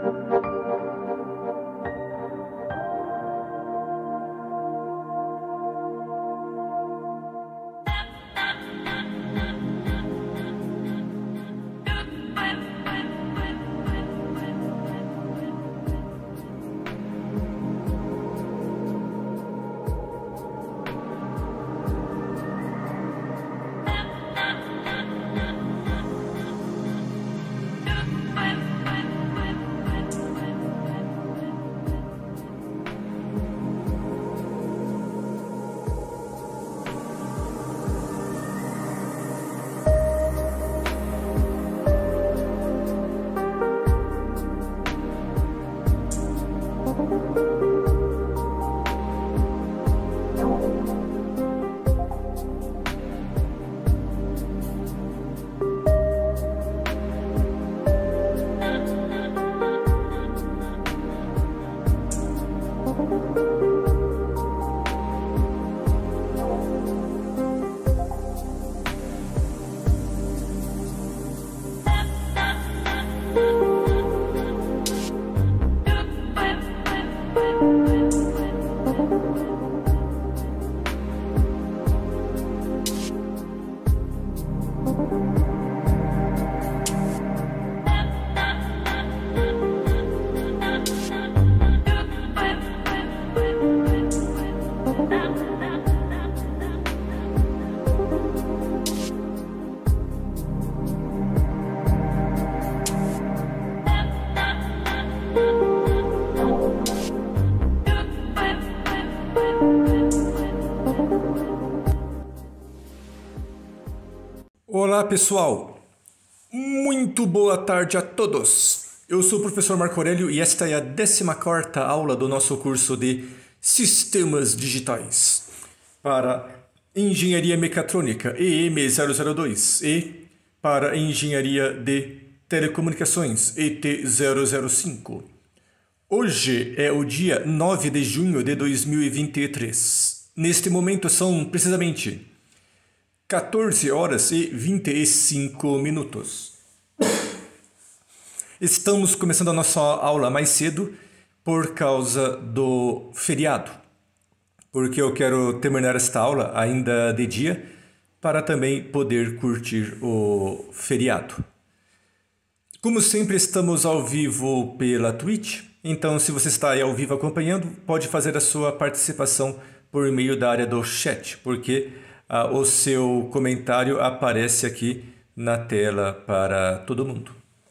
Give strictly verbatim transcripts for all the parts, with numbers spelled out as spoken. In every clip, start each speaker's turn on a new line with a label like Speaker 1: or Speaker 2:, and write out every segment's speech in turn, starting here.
Speaker 1: Olá pessoal, muito boa tarde a todos. Eu sou o professor Marco Aurélio e esta é a décima quarta aula do nosso curso de Sistemas Digitais para Engenharia Mecatrônica E M zero zero dois e para Engenharia de Telecomunicações E T zero zero cinco. Hoje é o dia nove de junho de dois mil e vinte e três. Neste momento são precisamente quatorze horas e vinte e cinco minutos. Estamos começando a nossa aula mais cedo por causa do feriado, porque eu quero terminar esta aula ainda de dia para também poder curtir o feriado. Como sempre, estamos ao vivo pela Twitch, então se você está aí ao vivo acompanhando, pode fazer a sua participação por meio da área do chat, porque ah, o seu comentário aparece aqui na tela para todo mundo.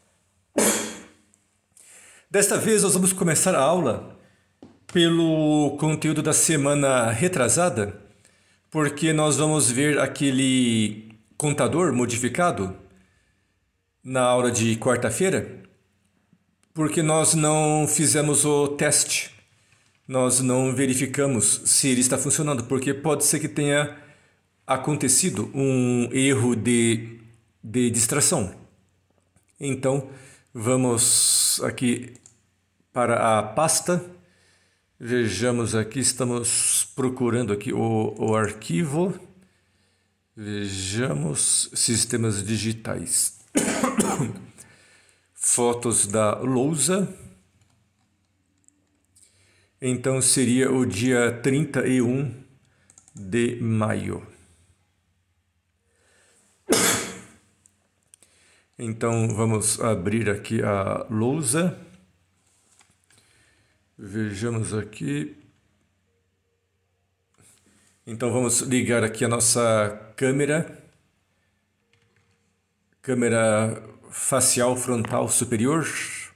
Speaker 1: Desta vez nós vamos começar a aula pelo conteúdo da semana retrasada, porque nós vamos ver aquele contador modificado na aula de quarta-feira, porque nós não fizemos o teste, nós não verificamos se ele está funcionando, porque pode ser que tenha acontecido um erro de, de distração. Então, vamos aqui para a pasta, vejamos aqui, estamos procurando aqui o, o arquivo, vejamos sistemas digitais, fotos da lousa, então seria o dia trinta e um de maio. Então vamos abrir aqui a lousa, vejamos aqui, então vamos ligar aqui a nossa câmera, câmera facial frontal superior,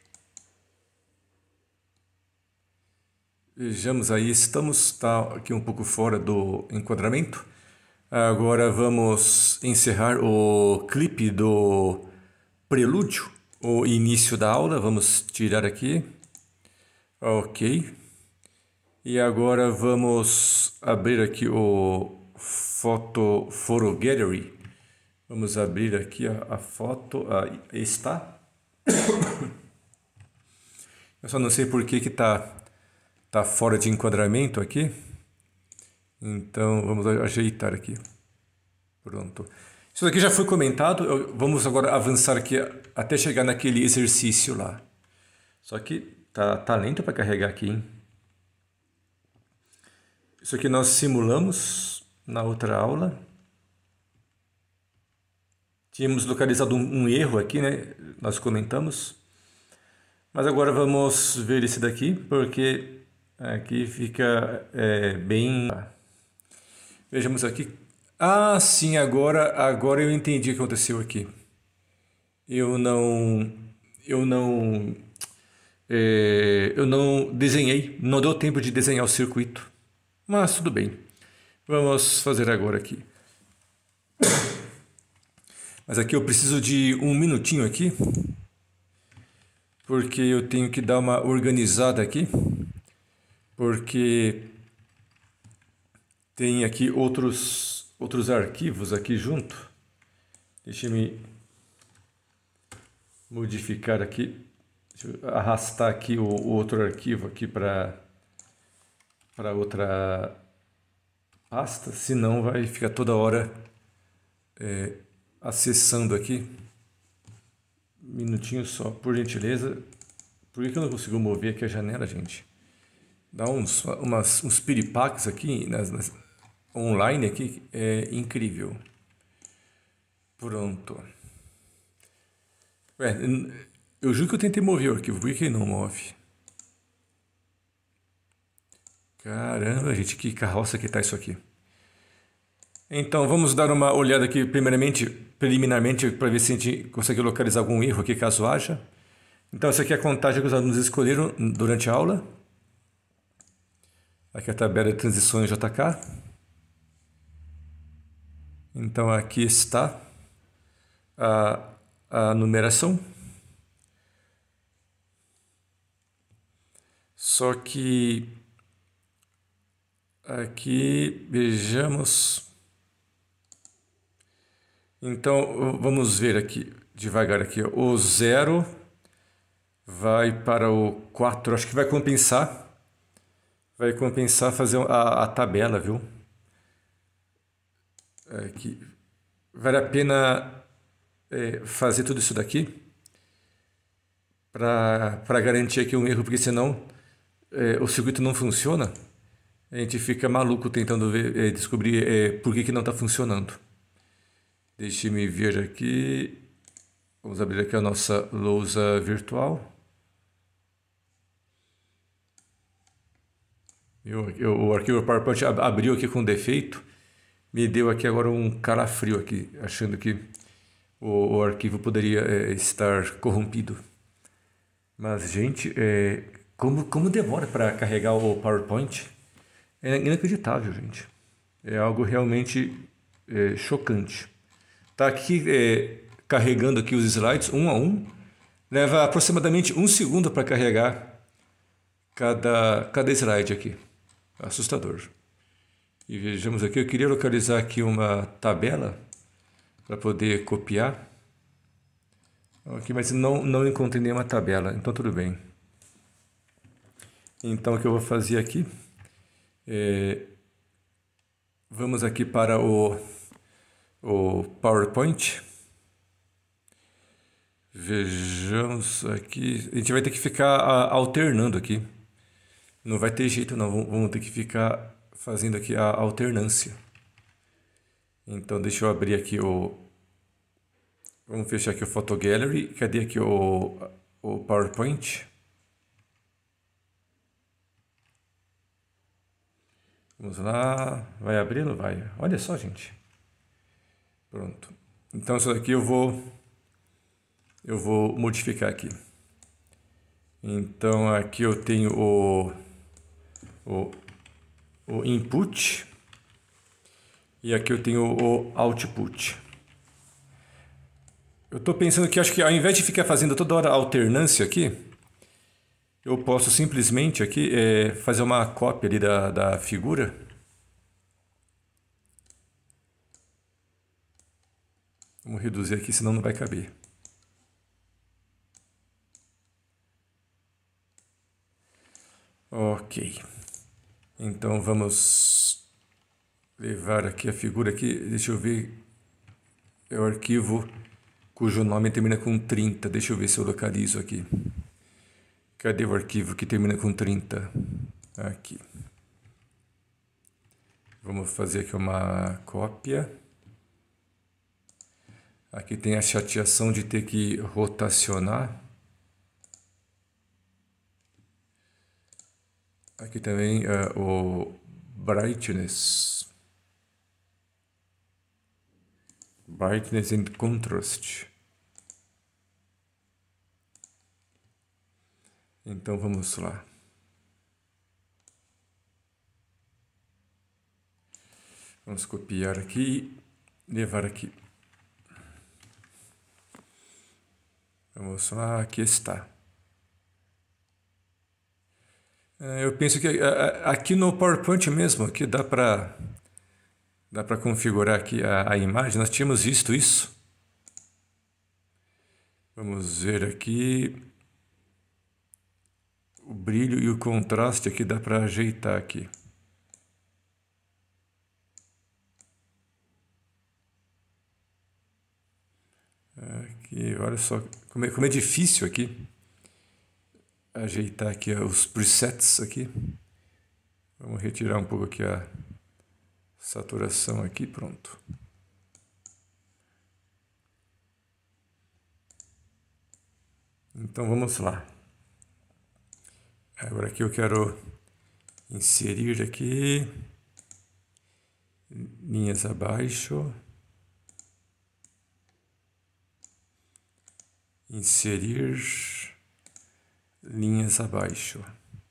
Speaker 1: vejamos aí, estamos, está aqui um pouco fora do enquadramento. Agora vamos encerrar o clipe do prelúdio, o início da aula, vamos tirar aqui, ok, e agora vamos abrir aqui o Photo, Photo Gallery, vamos abrir aqui a, a foto, ah, está, eu só não sei por que que tá, tá fora de enquadramento aqui, então vamos ajeitar aqui, pronto. Isso aqui já foi comentado, vamos agora avançar aqui até chegar naquele exercício lá. Só que tá, tá lento para carregar aqui, hein? Isso aqui nós simulamos na outra aula. Tínhamos localizado um, um erro aqui, né? Nós comentamos. Mas agora vamos ver esse daqui, porque aqui fica é, bem... Vejamos aqui. Ah, sim, agora, agora eu entendi o que aconteceu aqui. Eu não... Eu não... É, eu não desenhei, não deu tempo de desenhar o circuito. Mas tudo bem. Vamos fazer agora aqui. Mas aqui eu preciso de um minutinho aqui, porque eu tenho que dar uma organizada aqui, porque tem aqui outros, outros arquivos aqui junto. Deixa eu me modificar aqui, deixa eu arrastar aqui o, o outro arquivo aqui para para outra pasta, senão vai ficar toda hora é, acessando aqui. Um minutinho só, por gentileza. Por que eu não consigo mover aqui a janela, gente? Dá uns, umas, uns piripaques aqui nas, nas, online aqui, é incrível. Pronto. Ué, eu juro que eu tentei mover o arquivo, por que ele não move? Caramba, gente, que carroça que tá isso aqui. Então, vamos dar uma olhada aqui, primeiramente, preliminarmente, para ver se a gente consegue localizar algum erro aqui, caso haja. Então, essa aqui é a contagem que os alunos escolheram durante a aula. Aqui é a tabela de transições J K. Então, aqui está a, a numeração. Só que aqui, vejamos. Então, vamos ver aqui, devagar aqui. O zero vai para o quatro. Acho que vai compensar. Vai compensar fazer a, a tabela, viu? Aqui. Vale a pena é, fazer tudo isso daqui para garantir aqui um erro, porque senão é, o circuito não funciona. A gente fica maluco tentando ver, é, descobrir é, por que, que não está funcionando. Deixe-me ver aqui. Vamos abrir aqui a nossa lousa virtual. Eu, eu, o arquivo PowerPoint abriu aqui com defeito. Me deu aqui agora um calafrio aqui, achando que o, o arquivo poderia é, estar corrompido. Mas, gente, é, como, como demora para carregar o PowerPoint? É inacreditável, gente. É algo realmente é, chocante. Tá aqui é, carregando aqui os slides um a um. Leva aproximadamente um segundo para carregar cada, cada slide aqui. Assustador. E vejamos aqui, eu queria localizar aqui uma tabela para poder copiar. Aqui, mas não, não encontrei nenhuma tabela, então tudo bem. Então o que eu vou fazer aqui é, vamos aqui para o, o PowerPoint. Vejamos aqui, a gente vai ter que ficar alternando aqui. Não vai ter jeito não, vamos ter que ficar fazendo aqui a alternância. Então deixa eu abrir aqui o... Vamos fechar aqui o Photo Gallery. Cadê aqui o, o PowerPoint? Vamos lá. Vai abrir ou não vai? Olha só, gente. Pronto. Então isso daqui eu vou... Eu vou modificar aqui. Então aqui eu tenho o... O, o input. E aqui eu tenho o output. Eu estou pensando que acho que ao invés de ficar fazendo toda hora alternância aqui, eu posso simplesmente aqui é, fazer uma cópia ali da, da figura. Vamos reduzir aqui, senão não vai caber. Ok. Então vamos levar aqui a figura aqui. Deixa eu ver. É o arquivo cujo nome termina com trinta. Deixa eu ver se eu localizo aqui. Cadê o arquivo que termina com trinta? Aqui. Vamos fazer aqui uma cópia. Aqui tem a chateação de ter que rotacionar. Aqui também uh, o brightness. Brightness and contrast. Então vamos lá. Vamos copiar aqui e levar aqui. Vamos lá, aqui está. Eu penso que aqui no PowerPoint mesmo, aqui dá para dá para configurar aqui a, a imagem. Nós tínhamos visto isso. Vamos ver aqui. O brilho e o contraste aqui dá para ajeitar aqui. Aqui, olha só como é, como é difícil aqui ajeitar aqui os presets aqui. Vamos retirar um pouco aqui a saturação aqui, pronto. Então vamos lá. Agora aqui eu quero inserir aqui linhas abaixo. Inserir linhas abaixo.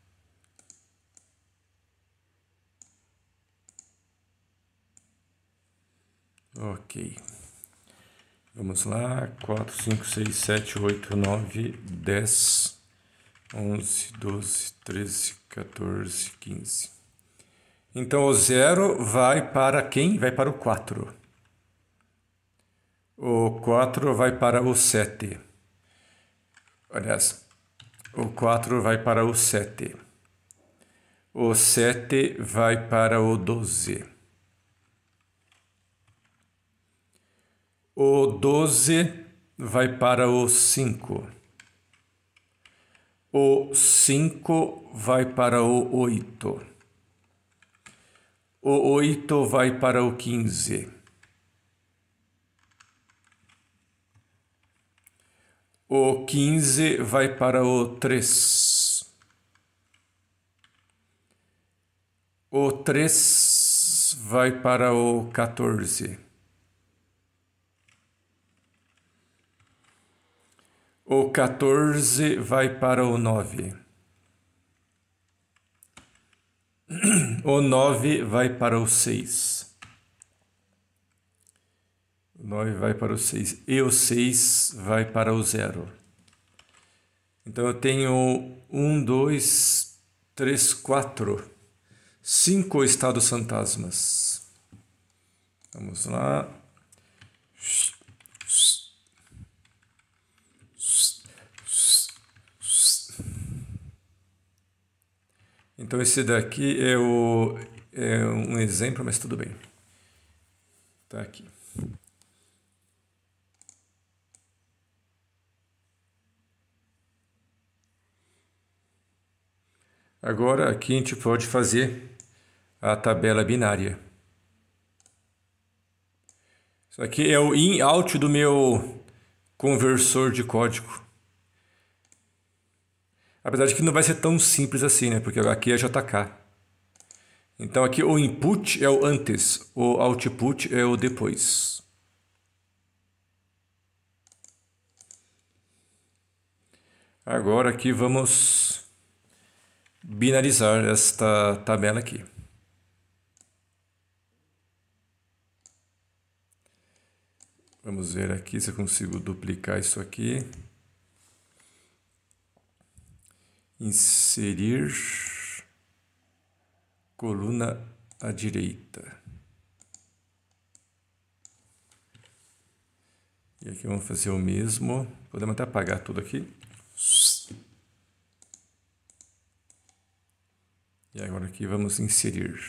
Speaker 1: Ok. Vamos lá. quatro, cinco, seis, sete, oito, nove, dez, onze, doze, treze, quatorze, quinze. Então o zero vai para quem? Vai para o quatro. O quatro vai para o sete. Aliás, o quatro vai para o sete. O sete vai para o doze. O doze vai para o cinco. O cinco vai para o oito. O oito vai para o quinze. O quinze vai para o três. O três vai para o quatorze. O quatorze vai para o nove. O nove vai para o seis. O nove vai para o seis. E o seis vai para o zero. Então eu tenho um, dois, três, quatro, cinco estados fantasmas. Vamos lá. Então esse daqui é, o, é um exemplo, mas tudo bem. Tá aqui. Agora aqui a gente pode fazer a tabela binária. Isso aqui é o in-out do meu conversor de código. Apesar de que não vai ser tão simples assim, né? Porque aqui é J K. Então aqui o input é o antes, o output é o depois. Agora aqui vamos binarizar esta tabela aqui. Vamos ver aqui se eu consigo duplicar isso aqui. Inserir coluna à direita. E aqui vamos fazer o mesmo. Podemos até apagar tudo aqui. E agora aqui vamos inserir.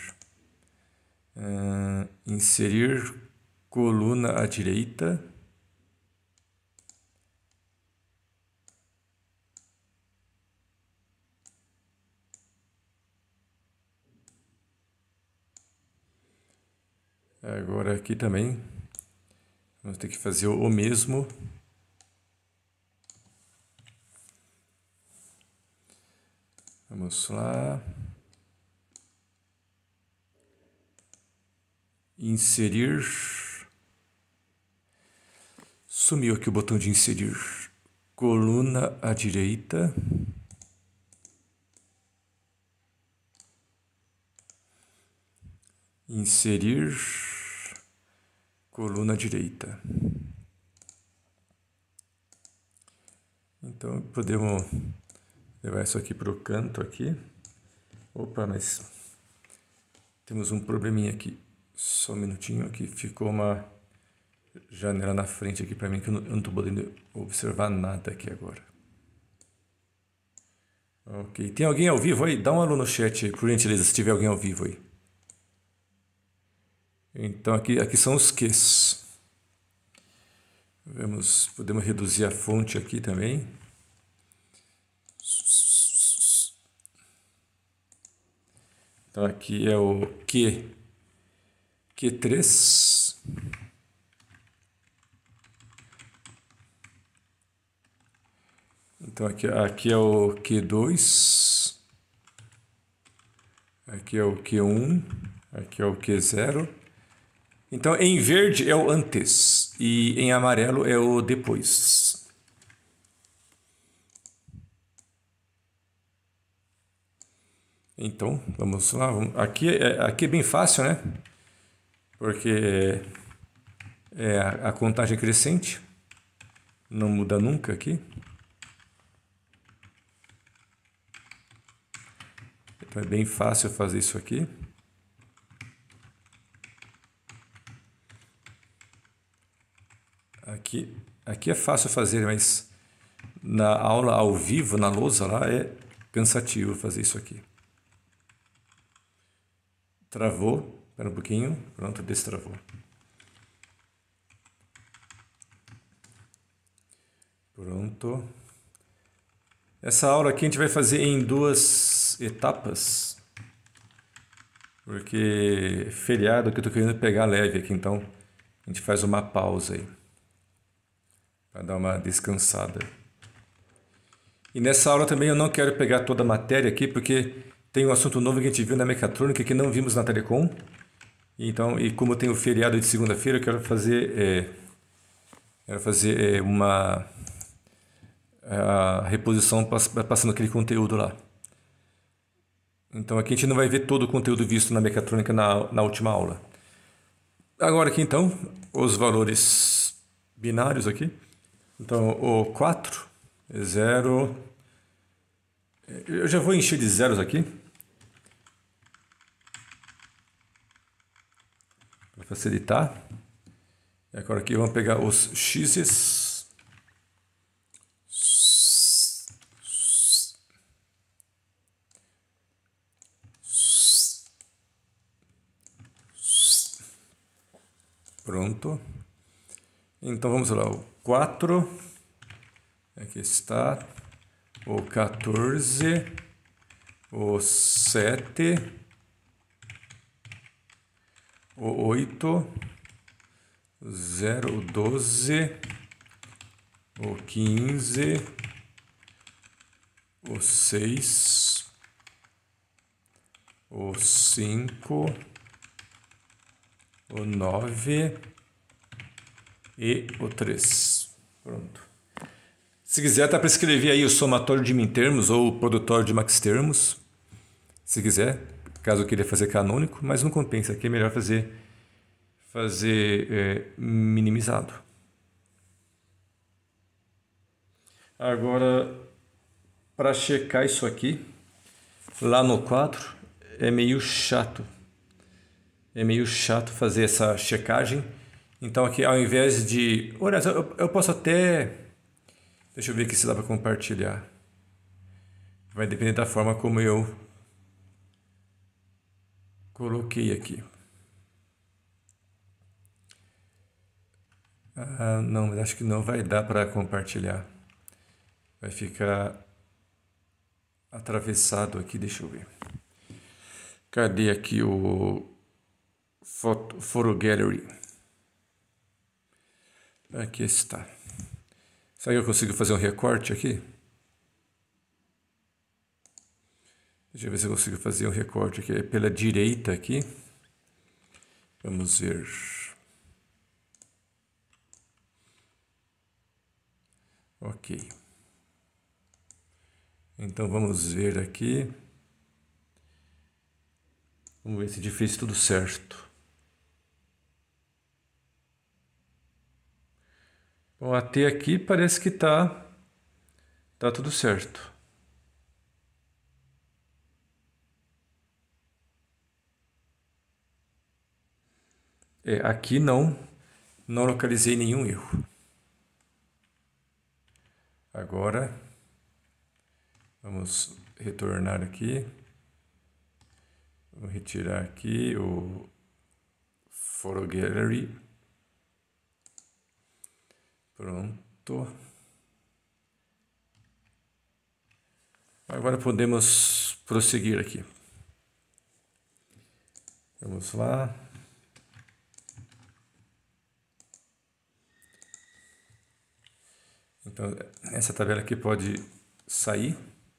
Speaker 1: Uh, inserir coluna à direita. Agora aqui também vamos ter que fazer o mesmo. Vamos lá. Inserir. Sumiu aqui o botão de inserir. Coluna à direita. Inserir. Coluna à direita. Então podemos levar isso aqui para o canto aqui. Opa, mas temos um probleminha aqui. Só um minutinho aqui. Ficou uma janela na frente aqui para mim que eu não estou podendo observar nada aqui agora. Ok. Tem alguém ao vivo aí? Dá um alô no chat aí, por gentileza, se tiver alguém ao vivo aí. Então aqui, aqui são os Qs. Vamos, podemos reduzir a fonte aqui também. Então aqui é o Q, Q três. Então aqui, aqui é o Q dois. Aqui é o Q um. Aqui é o Q zero. Então em verde é o antes e em amarelo é o depois. Então, vamos lá. Aqui é, aqui é bem fácil, né? Porque é a, a contagem crescente. Não muda nunca aqui. Então é bem fácil fazer isso aqui. Aqui, aqui é fácil fazer, mas na aula ao vivo, na lousa lá, é cansativo fazer isso aqui. Travou, espera um pouquinho, pronto, destravou. Pronto. Essa aula aqui a gente vai fazer em duas etapas, porque feriado que eu tô querendo pegar leve aqui, então a gente faz uma pausa aí, para dar uma descansada. E nessa aula também eu não quero pegar toda a matéria aqui, porque tem um assunto novo que a gente viu na mecatrônica que não vimos na Telecom. Então, e como tem o feriado de segunda-feira, eu quero fazer, é, quero fazer é, uma a reposição passando aquele conteúdo lá. Então aqui a gente não vai ver todo o conteúdo visto na mecatrônica na, na última aula. Agora aqui então, os valores binários aqui. Então o quatro é zero. Eu já vou encher de zeros aqui. Para facilitar. E agora aqui vamos pegar os x's. Pronto. Então vamos lá. O quatro. Aqui está. O quatorze. O sete. O oito. O zero. O doze. O quinze. O seis. O cinco. O nove e o três. Pronto. Se quiser, dá para escrever aí o somatório de mintermos ou o produtório de maxtermos. Se quiser, caso eu queira fazer canônico, mas não compensa. Aqui é melhor fazer, fazer é, minimizado. Agora, para checar isso aqui, lá no quadro, é meio chato. É meio chato fazer essa checagem. Então aqui ao invés de... Olha, eu, eu posso até... Deixa eu ver aqui se dá para compartilhar. Vai depender da forma como eu coloquei aqui. Ah, não, mas acho que não vai dar para compartilhar. Vai ficar atravessado aqui, deixa eu ver. Cadê aqui o... Photo, Photo Gallery. Aqui está. Será que eu consigo fazer um recorte aqui? Deixa eu ver se eu consigo fazer um recorte aqui pela direita aqui. Vamos ver. Ok. Então vamos ver aqui. Vamos ver se fez tudo certo. Bom, até aqui parece que tá, tá tudo certo. É, aqui não, não localizei nenhum erro. Agora, vamos retornar aqui. Vou retirar aqui o Photo Gallery. Pronto. Agora podemos prosseguir aqui. Vamos lá. Então, essa tabela aqui pode sair.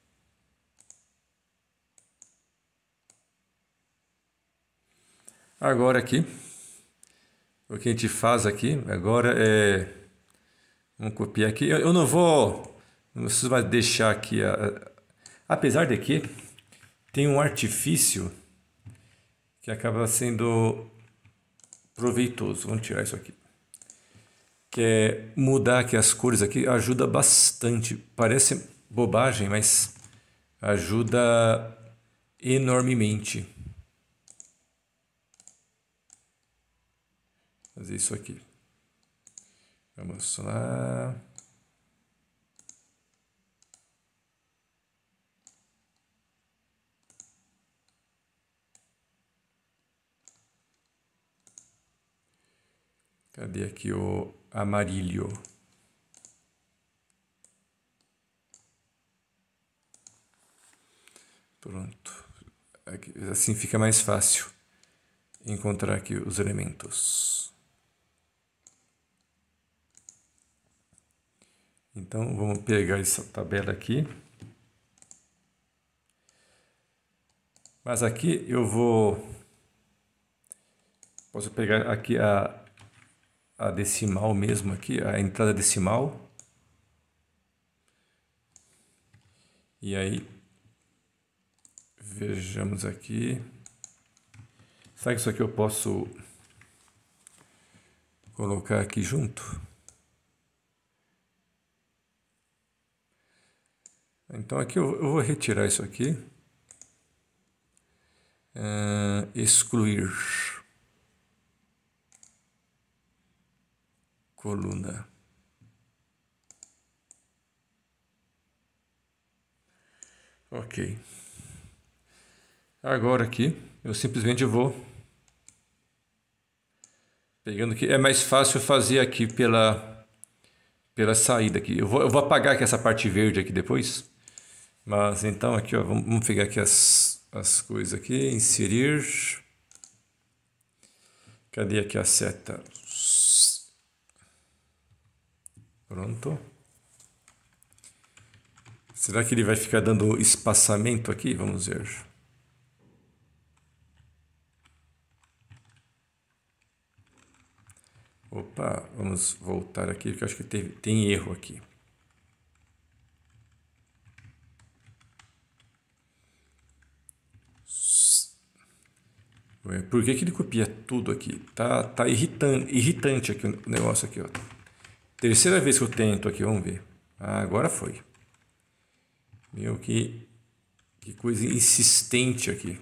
Speaker 1: Agora aqui, o que a gente faz aqui agora é... Vamos copiar aqui. Eu, eu não vou... Não preciso mais deixar aqui... A, a, apesar de que tem um artifício que acaba sendo proveitoso. Vamos tirar isso aqui. Que é mudar aqui as cores aqui. Ajuda bastante. Parece bobagem, mas ajuda enormemente. Fazer isso aqui. Vamos lá. Cadê aqui o amarillo? Pronto. Aqui, assim fica mais fácil encontrar aqui os elementos. Então, vamos pegar essa tabela aqui. Mas aqui eu vou... Posso pegar aqui a, a decimal mesmo aqui, a entrada decimal. E aí, vejamos aqui. Será que isso aqui eu posso colocar aqui junto? Então aqui eu, eu vou retirar isso aqui. Uh, excluir. Coluna. Ok. Agora aqui, eu simplesmente vou pegando aqui. É mais fácil fazer aqui pela, pela saída aqui. Eu vou, eu vou apagar aqui essa parte verde aqui depois. Mas então aqui, ó, vamos, vamos pegar aqui as, as coisas aqui, inserir. Cadê aqui a seta? Pronto. Será que ele vai ficar dando espaçamento aqui? Vamos ver. Opa, vamos voltar aqui, porque eu acho que teve, tem erro aqui. Por que que ele copia tudo aqui? Tá, tá irritante, irritante aqui o negócio aqui, ó. Terceira vez que eu tento aqui, vamos ver. Ah, agora foi. Meu, que, que coisa insistente aqui.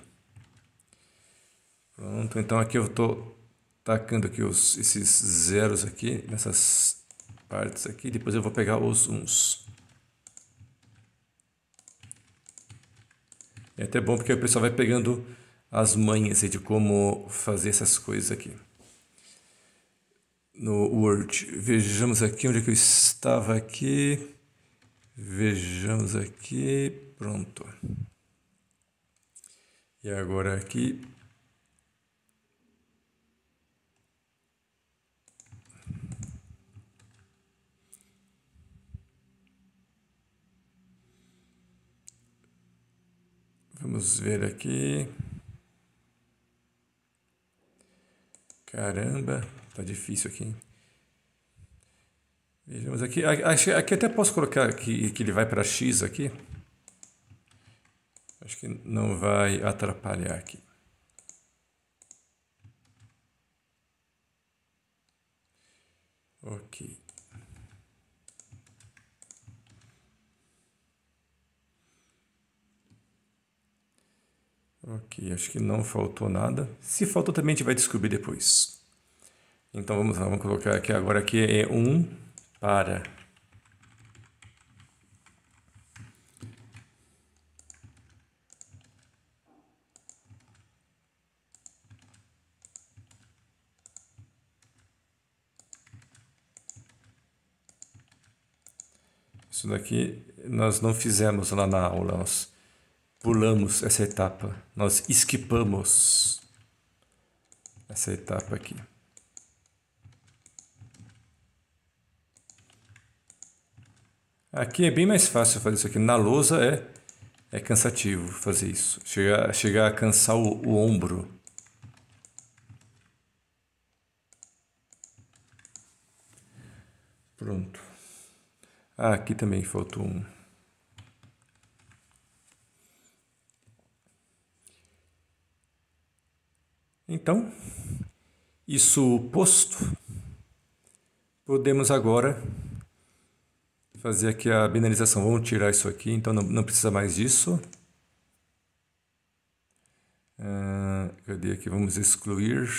Speaker 1: Pronto, então aqui eu tô tacando aqui os, esses zeros aqui, nessas partes aqui. Depois eu vou pegar os uns. É até bom porque o pessoal vai pegando as manhas de como fazer essas coisas aqui. No Word, vejamos aqui onde é que eu estava aqui. Vejamos aqui, pronto. E agora aqui, Vamos ver aqui. Caramba, tá difícil aqui. Vejamos aqui. Aqui, aqui até posso colocar que, que ele vai para X aqui. Acho que não vai atrapalhar aqui. Ok. Ok, acho que não faltou nada. Se faltou também a gente vai descobrir depois. Então vamos lá, vamos colocar aqui agora aqui é um para isso daqui nós não fizemos lá na aula, nós pulamos essa etapa, nós esquipamos essa etapa aqui. Aqui é bem mais fácil fazer isso aqui. Na lousa é, é cansativo fazer isso. Chegar, chegar a cansar o, o ombro. Pronto. Ah, aqui também faltou um. Então, isso posto, podemos agora fazer aqui a binarização. Vamos tirar isso aqui, então não, não precisa mais disso. Ah, cadê aqui? Vamos excluir.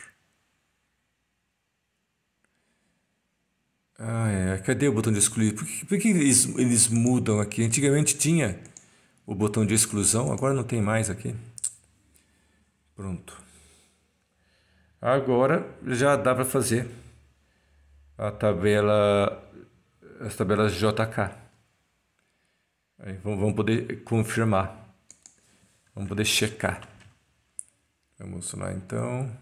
Speaker 1: Ah, é. Cadê o botão de excluir? Por que, por que eles, eles mudam aqui? Antigamente tinha o botão de exclusão, agora não tem mais aqui. Pronto. Agora já dá para fazer a tabela, as tabelas J K. Aí vamos poder confirmar. Vamos poder checar. Vamos lá então.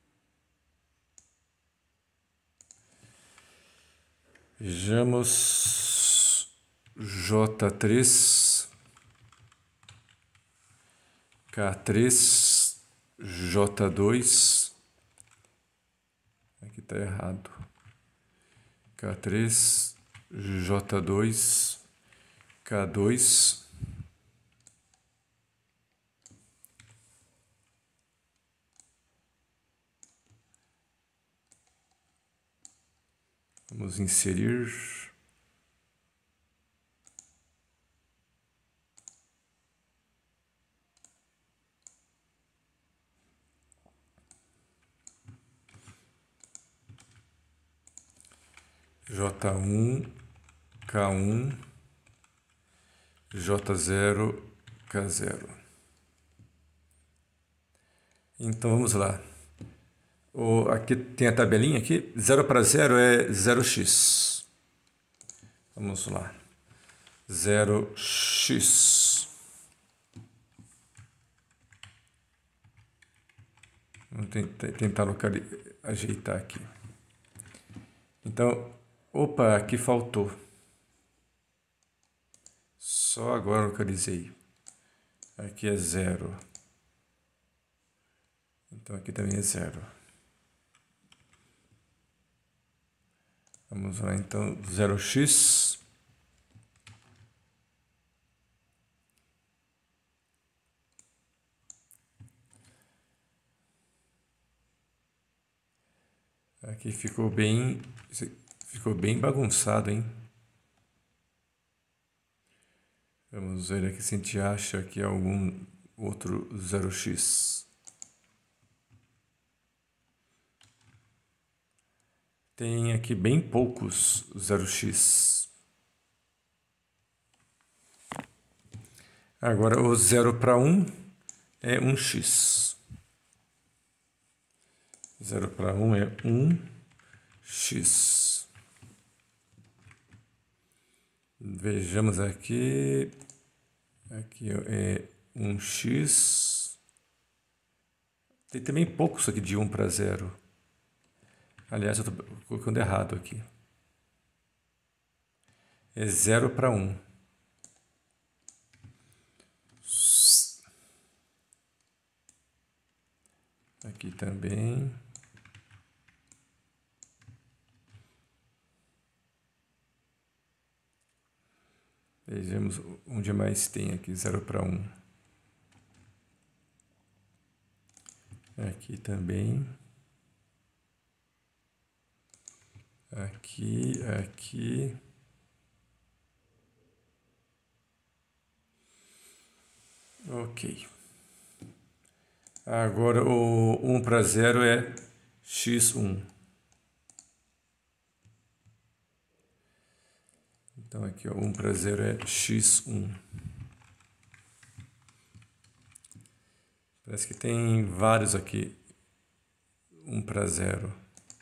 Speaker 1: Vejamos J três, K três, J dois. Aqui está errado. K três, J dois, K dois. Vamos inserir. J um, K um, J zero, K zero. Então vamos lá. O, aqui tem a tabelinha aqui. zero para zero é zero x. Vamos lá. zero x. Vamos tentar, tentar localizar, ajeitar aqui. Então, opa, aqui faltou. Só agora localizei. Aqui é zero. Então aqui também é zero. Vamos lá, então, zero x. Aqui ficou bem, ficou bem bagunçado, hein? Vamos ver aqui se a gente acha aqui algum outro zero x. Tem aqui bem poucos zero x. Agora o zero para um é um x. zero para um é um x. Vejamos aqui. Aqui é um x. Tem também poucos aqui de um para zero. Aliás, eu estou colocando errado aqui. É zero para um. Aqui também. Vejamos onde mais tem aqui, zero para um. Aqui também. Aqui, aqui. Ok. Agora o um para zero é x um. Então aqui ó, um para zero é x um. Parece que tem vários aqui. um para zero.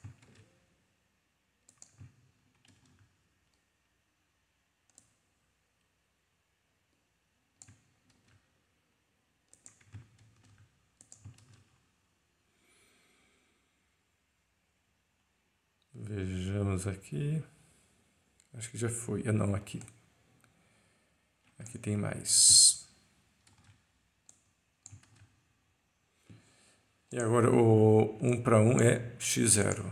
Speaker 1: Vejamos aqui. Acho que já foi. Ah, não, aqui. Aqui tem mais. E agora o um para um é x zero.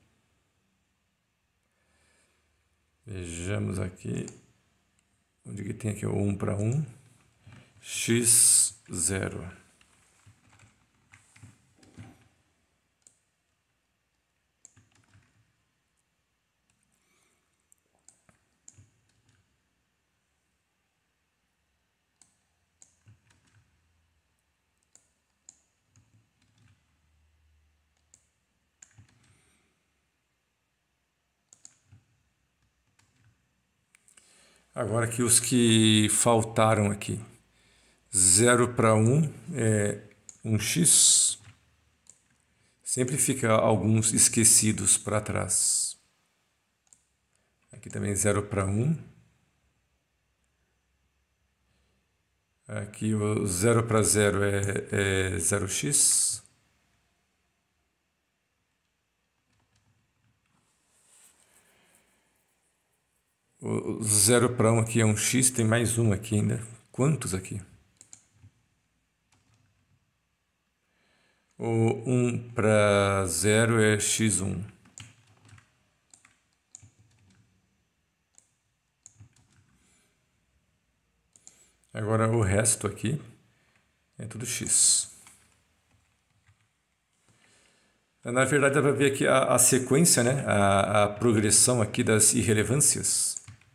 Speaker 1: Vejamos aqui. Onde que tem aqui o um para um? x zero. Agora aqui os que faltaram aqui. zero para um é um x. Sempre fica alguns esquecidos para trás. Aqui também zero para um. Aqui o zero para zero é, é zero x. O zero para um aqui é um x, tem mais um aqui ainda. Quantos aqui? O um para zero é x um. Agora o resto aqui é tudo x. Na verdade dá para ver aqui a, a sequência, né? a, a progressão aqui das irrelevâncias.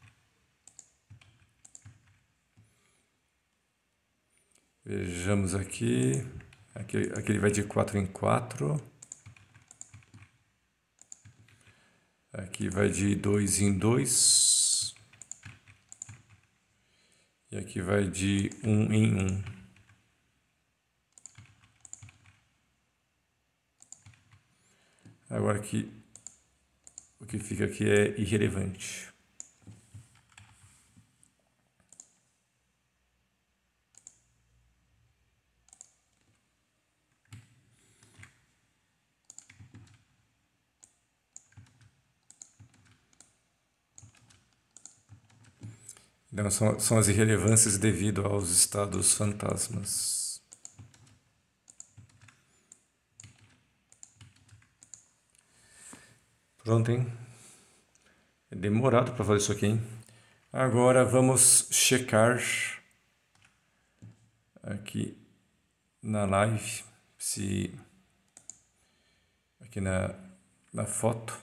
Speaker 1: Vejamos aqui. Aqui, aqui ele vai de quatro em quatro. Aqui vai de dois em dois. E aqui vai de um em um. Agora aqui, o que fica aqui é irrelevante. Então, são, são as irrelevâncias devido aos estados fantasmas. Pronto, hein? É demorado para fazer isso aqui, hein? Agora vamos checar aqui na live, se aqui na, na foto.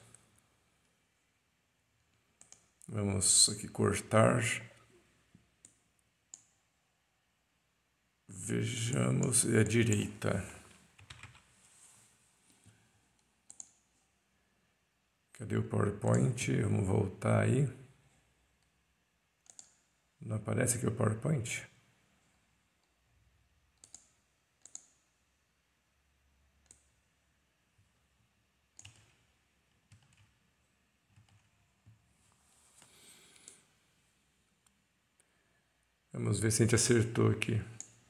Speaker 1: Vamos aqui cortar. Vejamos a direita. Cadê o PowerPoint? Vamos voltar aí. Não aparece aqui o PowerPoint? Vamos ver se a gente acertou aqui.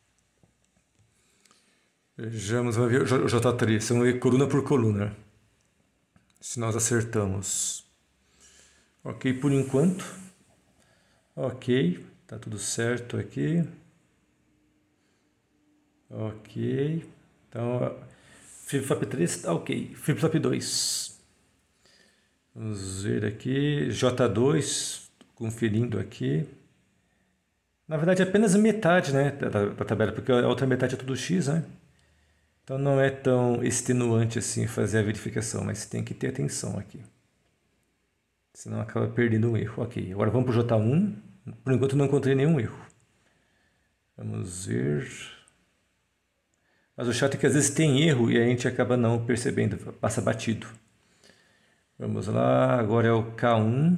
Speaker 1: Vejamos, vamos ver o J três. Vamos ver coluna por coluna. Se nós acertamos. Ok, por enquanto. Ok, tá tudo certo aqui. Ok, então Flip-flop três, tá ok. Flip-flop dois. Vamos ver aqui. J dois, conferindo aqui. Na verdade, é apenas metade, né, da, da tabela, porque a outra metade é tudo X, né? Então não é tão extenuante assim fazer a verificação, mas tem que ter atenção aqui. Senão acaba perdendo um erro. Ok, agora vamos para o J um. Por enquanto não encontrei nenhum erro. Vamos ver. Mas o chato é que às vezes tem erro e a gente acaba não percebendo, passa batido. Vamos lá, agora é o K um.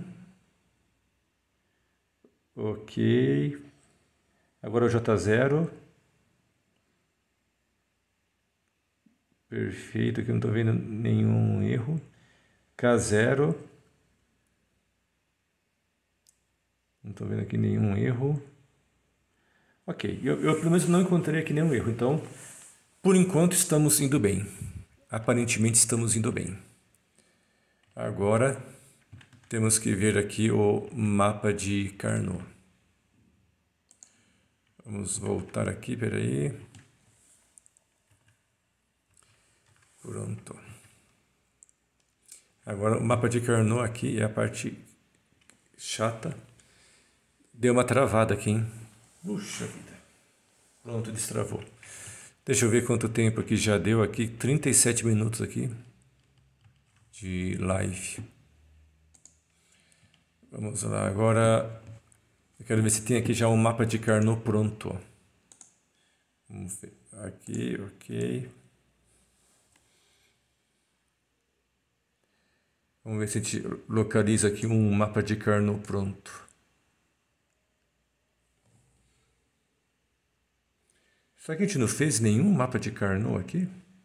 Speaker 1: Ok. Agora é o J zero. Perfeito, aqui não estou vendo nenhum erro. K zero. Não estou vendo aqui nenhum erro. Ok, eu, eu pelo menos não encontrei aqui nenhum erro, então por enquanto estamos indo bem. Aparentemente estamos indo bem. Agora temos que ver aqui o mapa de Carnot. Vamos voltar aqui, peraí. Pronto. Agora o mapa de Carnot aqui é a parte chata. Deu uma travada aqui, hein? Puxa vida. Pronto, destravou. Deixa eu ver quanto tempo aqui já deu aqui. trinta e sete minutos aqui de live. Vamos lá, agora eu quero ver se tem aqui já um mapa de Carnot pronto. Vamos ver. Aqui, ok. Vamos ver se a gente localiza aqui um mapa de Carnot pronto. Será que a gente não fez nenhum mapa de Carnot aqui?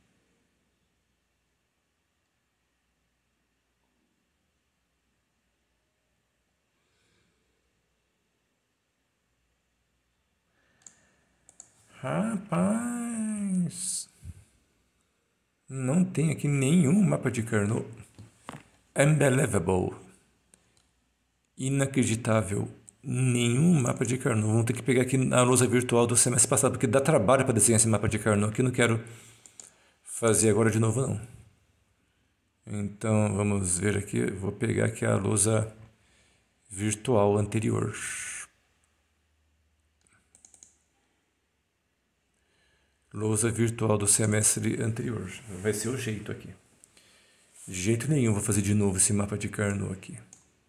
Speaker 1: Rapaz, não tem aqui nenhum mapa de Carnot. Unbelievable. Inacreditável. Nenhum mapa de Carnot. Vamos ter que pegar aqui na lousa virtual do semestre passado, porque dá trabalho para desenhar esse mapa de Carnot, que eu não quero fazer agora de novo, não. Então, vamos ver aqui. Vou pegar aqui a lousa virtual anterior. Lousa virtual do semestre anterior. Vai ser o jeito aqui. De jeito nenhum vou fazer de novo esse mapa de Carnot aqui.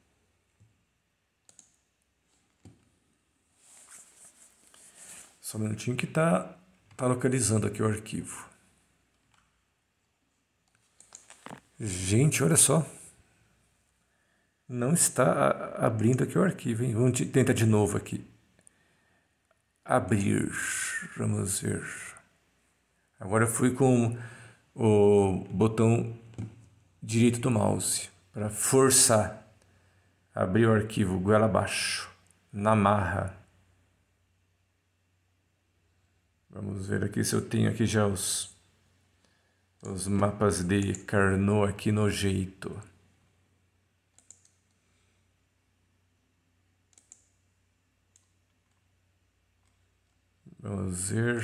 Speaker 1: Só um minutinho que tá, tá localizando aqui o arquivo. Gente, olha só. Não está abrindo aqui o arquivo, hein? Vamos tentar de novo aqui. Abrir. Vamos ver. Agora eu fui com o botão direito do mouse para forçar. Abrir o arquivo goela abaixo. Na marra. Vamos ver aqui se eu tenho aqui já os, os mapas de Carnot aqui no jeito. Vamos ver.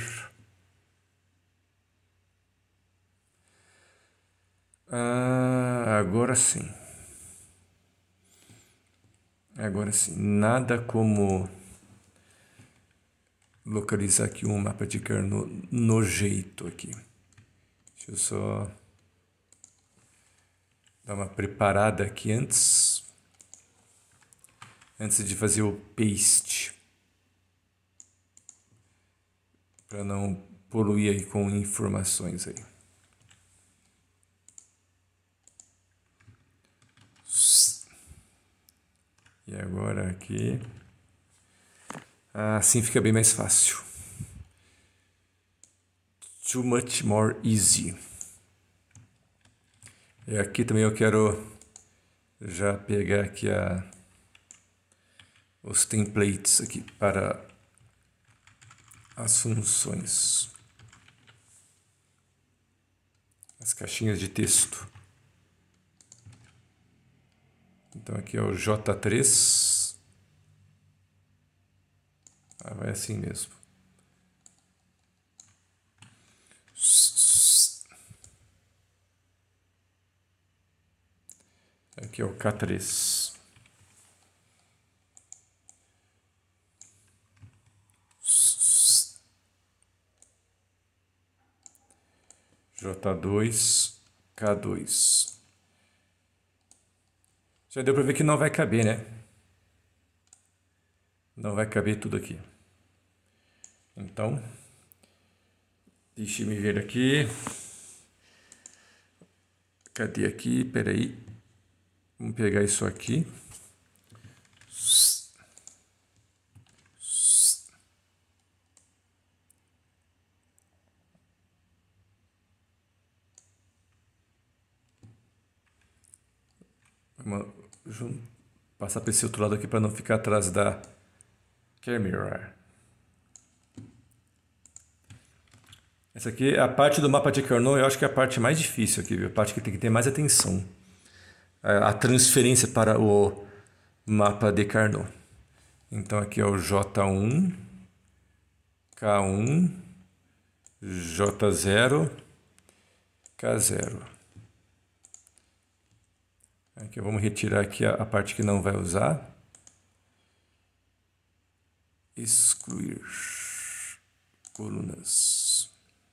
Speaker 1: Ah, agora sim. Agora sim. Nada como localizar aqui um mapa de Carnot no jeito aqui. Deixa eu só dar uma preparada aqui antes. Antes de fazer o paste. Para não poluir aí com informações aí. E agora aqui. Assim fica bem mais fácil. Too much more easy. E aqui também eu quero já pegar aqui a, os templates aqui para as funções. As caixinhas de texto. Então aqui é o J três. Ah, vai assim mesmo. Aqui é o K três. J dois, K dois. Já deu para ver que não vai caber, né? Não vai caber tudo aqui. Então, deixa eu me ver aqui. Cadê aqui? Peraí. Vamos pegar isso aqui. Vamos passar para esse outro lado aqui para não ficar atrás da câmera. Essa aqui é a parte do mapa de Carnot, eu acho que é a parte mais difícil aqui, viu? A parte que tem que ter mais atenção. A transferência para o mapa de Carnot. Então aqui é o J um, K um, J zero, K zero. Aqui vamos retirar aqui a, a parte que não vai usar. Excluir colunas.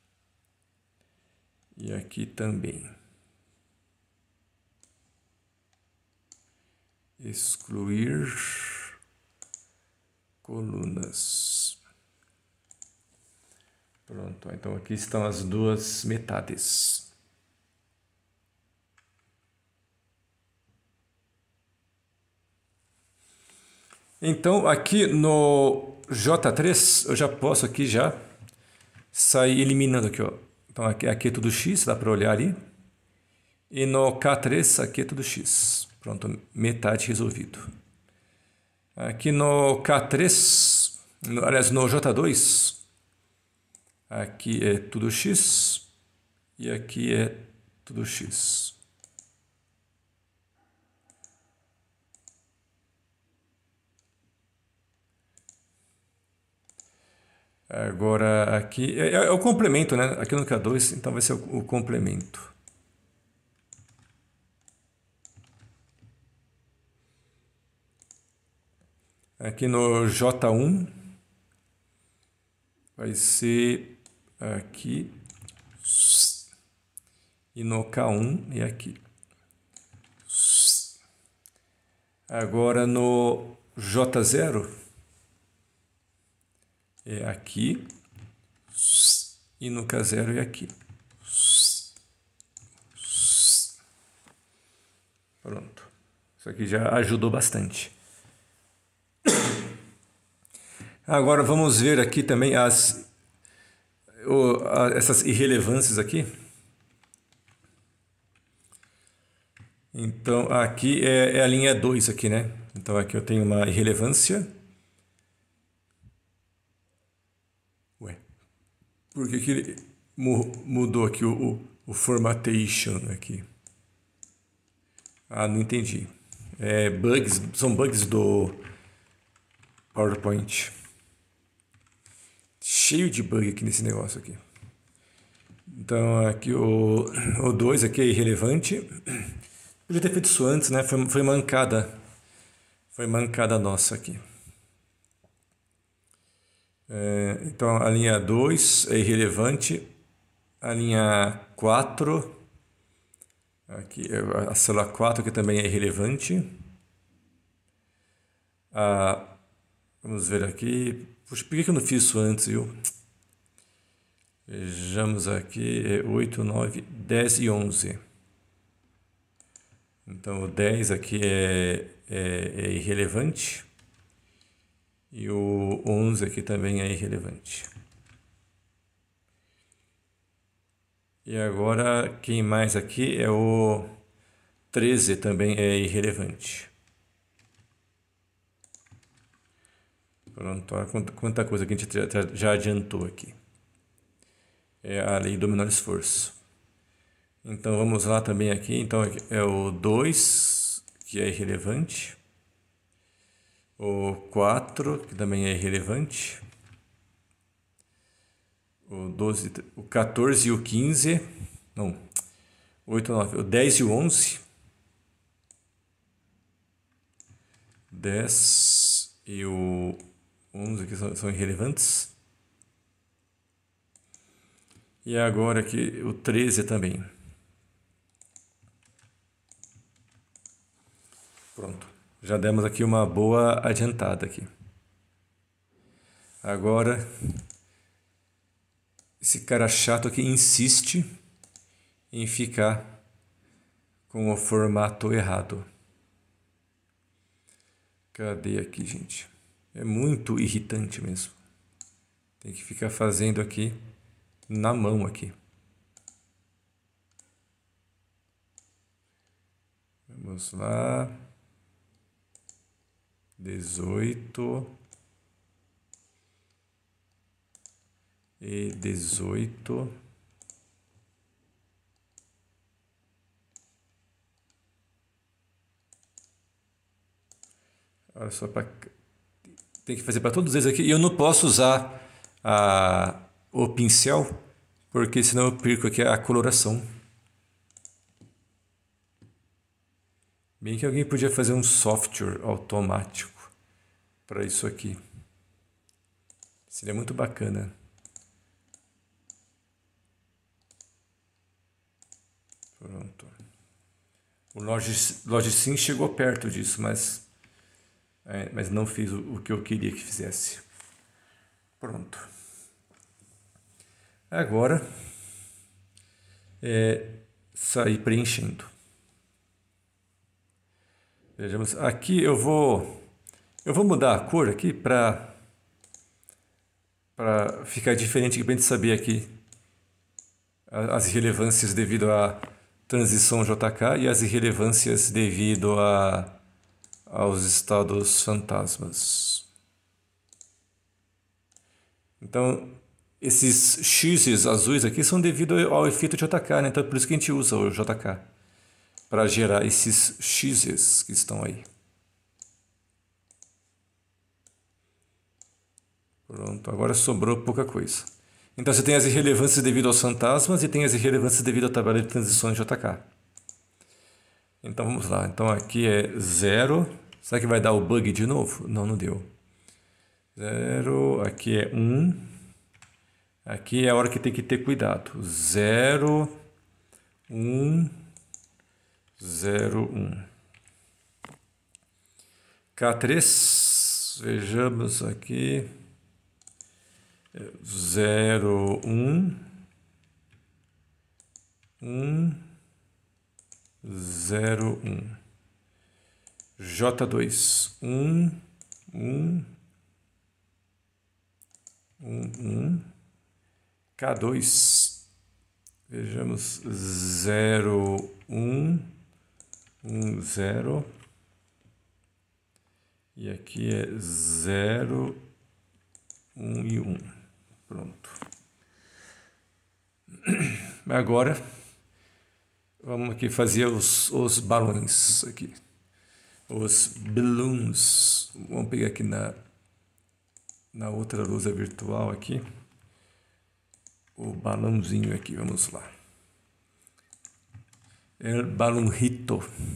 Speaker 1: E aqui também. Excluir colunas. Pronto, então aqui estão as duas metades. Então aqui no J três eu já posso aqui já sair eliminando aqui, ó. Então aqui, aqui é tudo X, dá para olhar ali. E no K três aqui é tudo X. Pronto, metade resolvido. Aqui no K três, no, aliás no J dois, aqui é tudo X e aqui é tudo X. Agora aqui é, é o complemento, né? Aqui no K dois, então vai ser o, o complemento. Aqui no J um vai ser aqui e no K um é aqui. Agora no J zero é aqui e no K zero é aqui. Pronto. Isso aqui já ajudou bastante. Agora vamos ver aqui também as o, a, essas irrelevâncias aqui. Então aqui é, é a linha dois aqui, né? Então aqui eu tenho uma irrelevância. Ué, por que que ele mudou aqui o, o, o formatation aqui? Ah, não entendi. É bugs, são bugs do PowerPoint. Cheio de bug aqui nesse negócio aqui. Então aqui o, o dois aqui é irrelevante. Podia ter feito isso antes, né? Foi, foi mancada. Foi mancada nossa aqui. É, então a linha dois é irrelevante. A linha quatro. Aqui, a célula quatro que também é irrelevante. Ah, vamos ver aqui. Puxa, por que eu não fiz isso antes, viu? Vejamos aqui, é oito, nove, dez e onze. Então o dez aqui é, é, é irrelevante. E o onze aqui também é irrelevante. E agora, quem mais aqui é o treze, também é irrelevante. Pronto, olha quanta, quanta coisa que a gente já, já adiantou aqui. É a lei do menor esforço. Então vamos lá também aqui. Então é o dois, que é irrelevante. O quatro, que também é irrelevante. O doze, o quatorze e o quinze. Não. oito, nove. O dez e o onze. dez e o onze aqui são, são irrelevantes. E agora aqui o treze também. Pronto. Já demos aqui uma boa adiantada aqui. Agora, esse cara chato aqui insiste em ficar com o formato errado. Cadê aqui, gente? É muito irritante mesmo. Tem que ficar fazendo aqui na mão aqui. Vamos lá. dezoito. E dezoito. Olha só, pra... tem que fazer para todos eles aqui. E eu não posso usar a... o pincel, porque senão eu perco aqui a coloração. Bem que alguém podia fazer um software automático para isso aqui. Seria muito bacana. Pronto. O Logisim chegou perto disso, mas, é, mas não fiz o, o que eu queria que fizesse. Pronto. Agora é sair preenchendo. Vejamos, aqui eu vou eu vou mudar a cor aqui para para ficar diferente, para a gente saber aqui as irrelevâncias devido à transição J K e as irrelevâncias devido a, aos estados fantasmas. Então, esses X's azuis aqui são devido ao efeito J K, né? Então é por isso que a gente usa o J K, para gerar esses X's que estão aí. Pronto, agora sobrou pouca coisa. Então você tem as irrelevâncias devido aos fantasmas e tem as irrelevâncias devido à tabela de transições J K. Então vamos lá. Então aqui é zero. Será que vai dar o bug de novo? Não, não deu. zero. Aqui é um. Aqui é a hora que tem que ter cuidado. zero, um, zero, um. K três. Vejamos aqui. zero, um, um, zero, um. J dois, um, um, um, um. K dois, vejamos, zero, um, um, zero. E aqui é zero, um e um. Pronto. Agora, vamos aqui fazer os, os balões aqui. Os balloons. Vamos pegar aqui na, na outra lousa virtual aqui. O balãozinho aqui, vamos lá. El balonjito.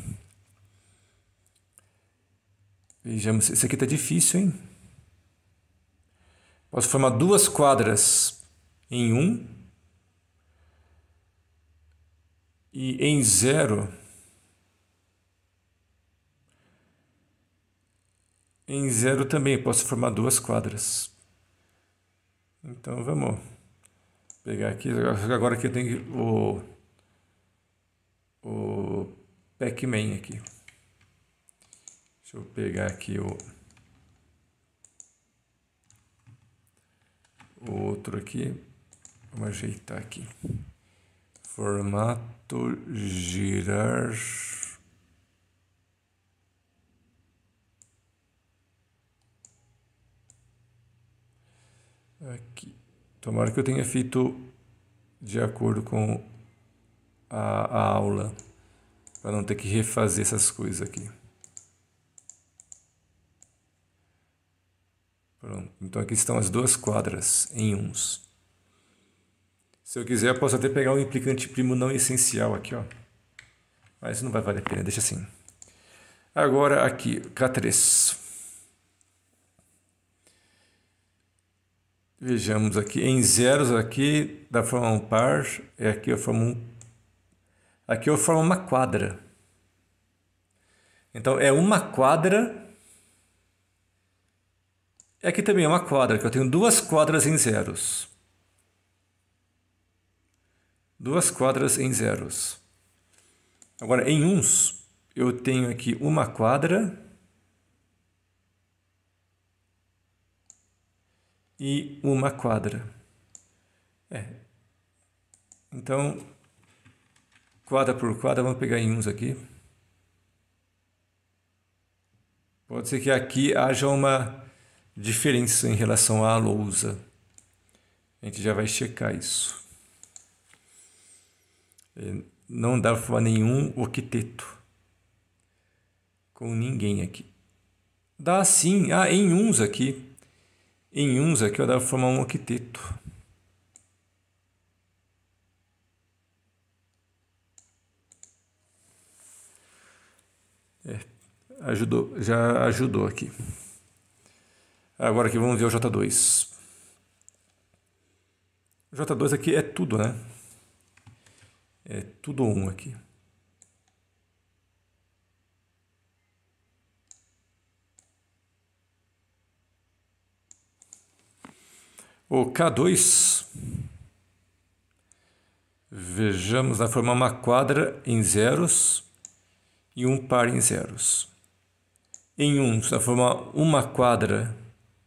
Speaker 1: Vejamos, esse aqui tá difícil, hein? Posso formar duas quadras em um e em zero. Em zero também posso formar duas quadras. Então vamos pegar aqui. Agora que eu tenho o, o Pac-Man aqui. Deixa eu pegar aqui o, o outro aqui. Vamos ajeitar aqui. Formato girar. Aqui. Tomara que eu tenha feito de acordo com a, a aula, para não ter que refazer essas coisas aqui. Pronto. Então aqui estão as duas quadras em uns. Se eu quiser, eu posso até pegar um implicante primo não essencial aqui, ó. Mas não vai valer a pena, deixa assim. Agora aqui, K três. Vejamos aqui, em zeros aqui, da forma um par, é aqui eu formo um, aqui eu formo uma quadra. Então é uma quadra, e aqui também é uma quadra, que eu tenho duas quadras em zeros. Duas quadras em zeros. Agora em uns, eu tenho aqui uma quadra e uma quadra. É. Então, quadra por quadra, vamos pegar em uns aqui. Pode ser que aqui haja uma diferença em relação à lousa. A gente já vai checar isso. Não dá para formar nenhum octeto com ninguém aqui. Dá sim. Ah, em uns aqui. Em uns aqui eu dá para formar um octeto. É, ajudou, já ajudou aqui. Agora aqui vamos ver o J dois. O J dois aqui é tudo, né? É tudo um aqui. O K dois, vejamos, vai formar uma quadra em zeros e um par em zeros. Em um, vai formar uma quadra,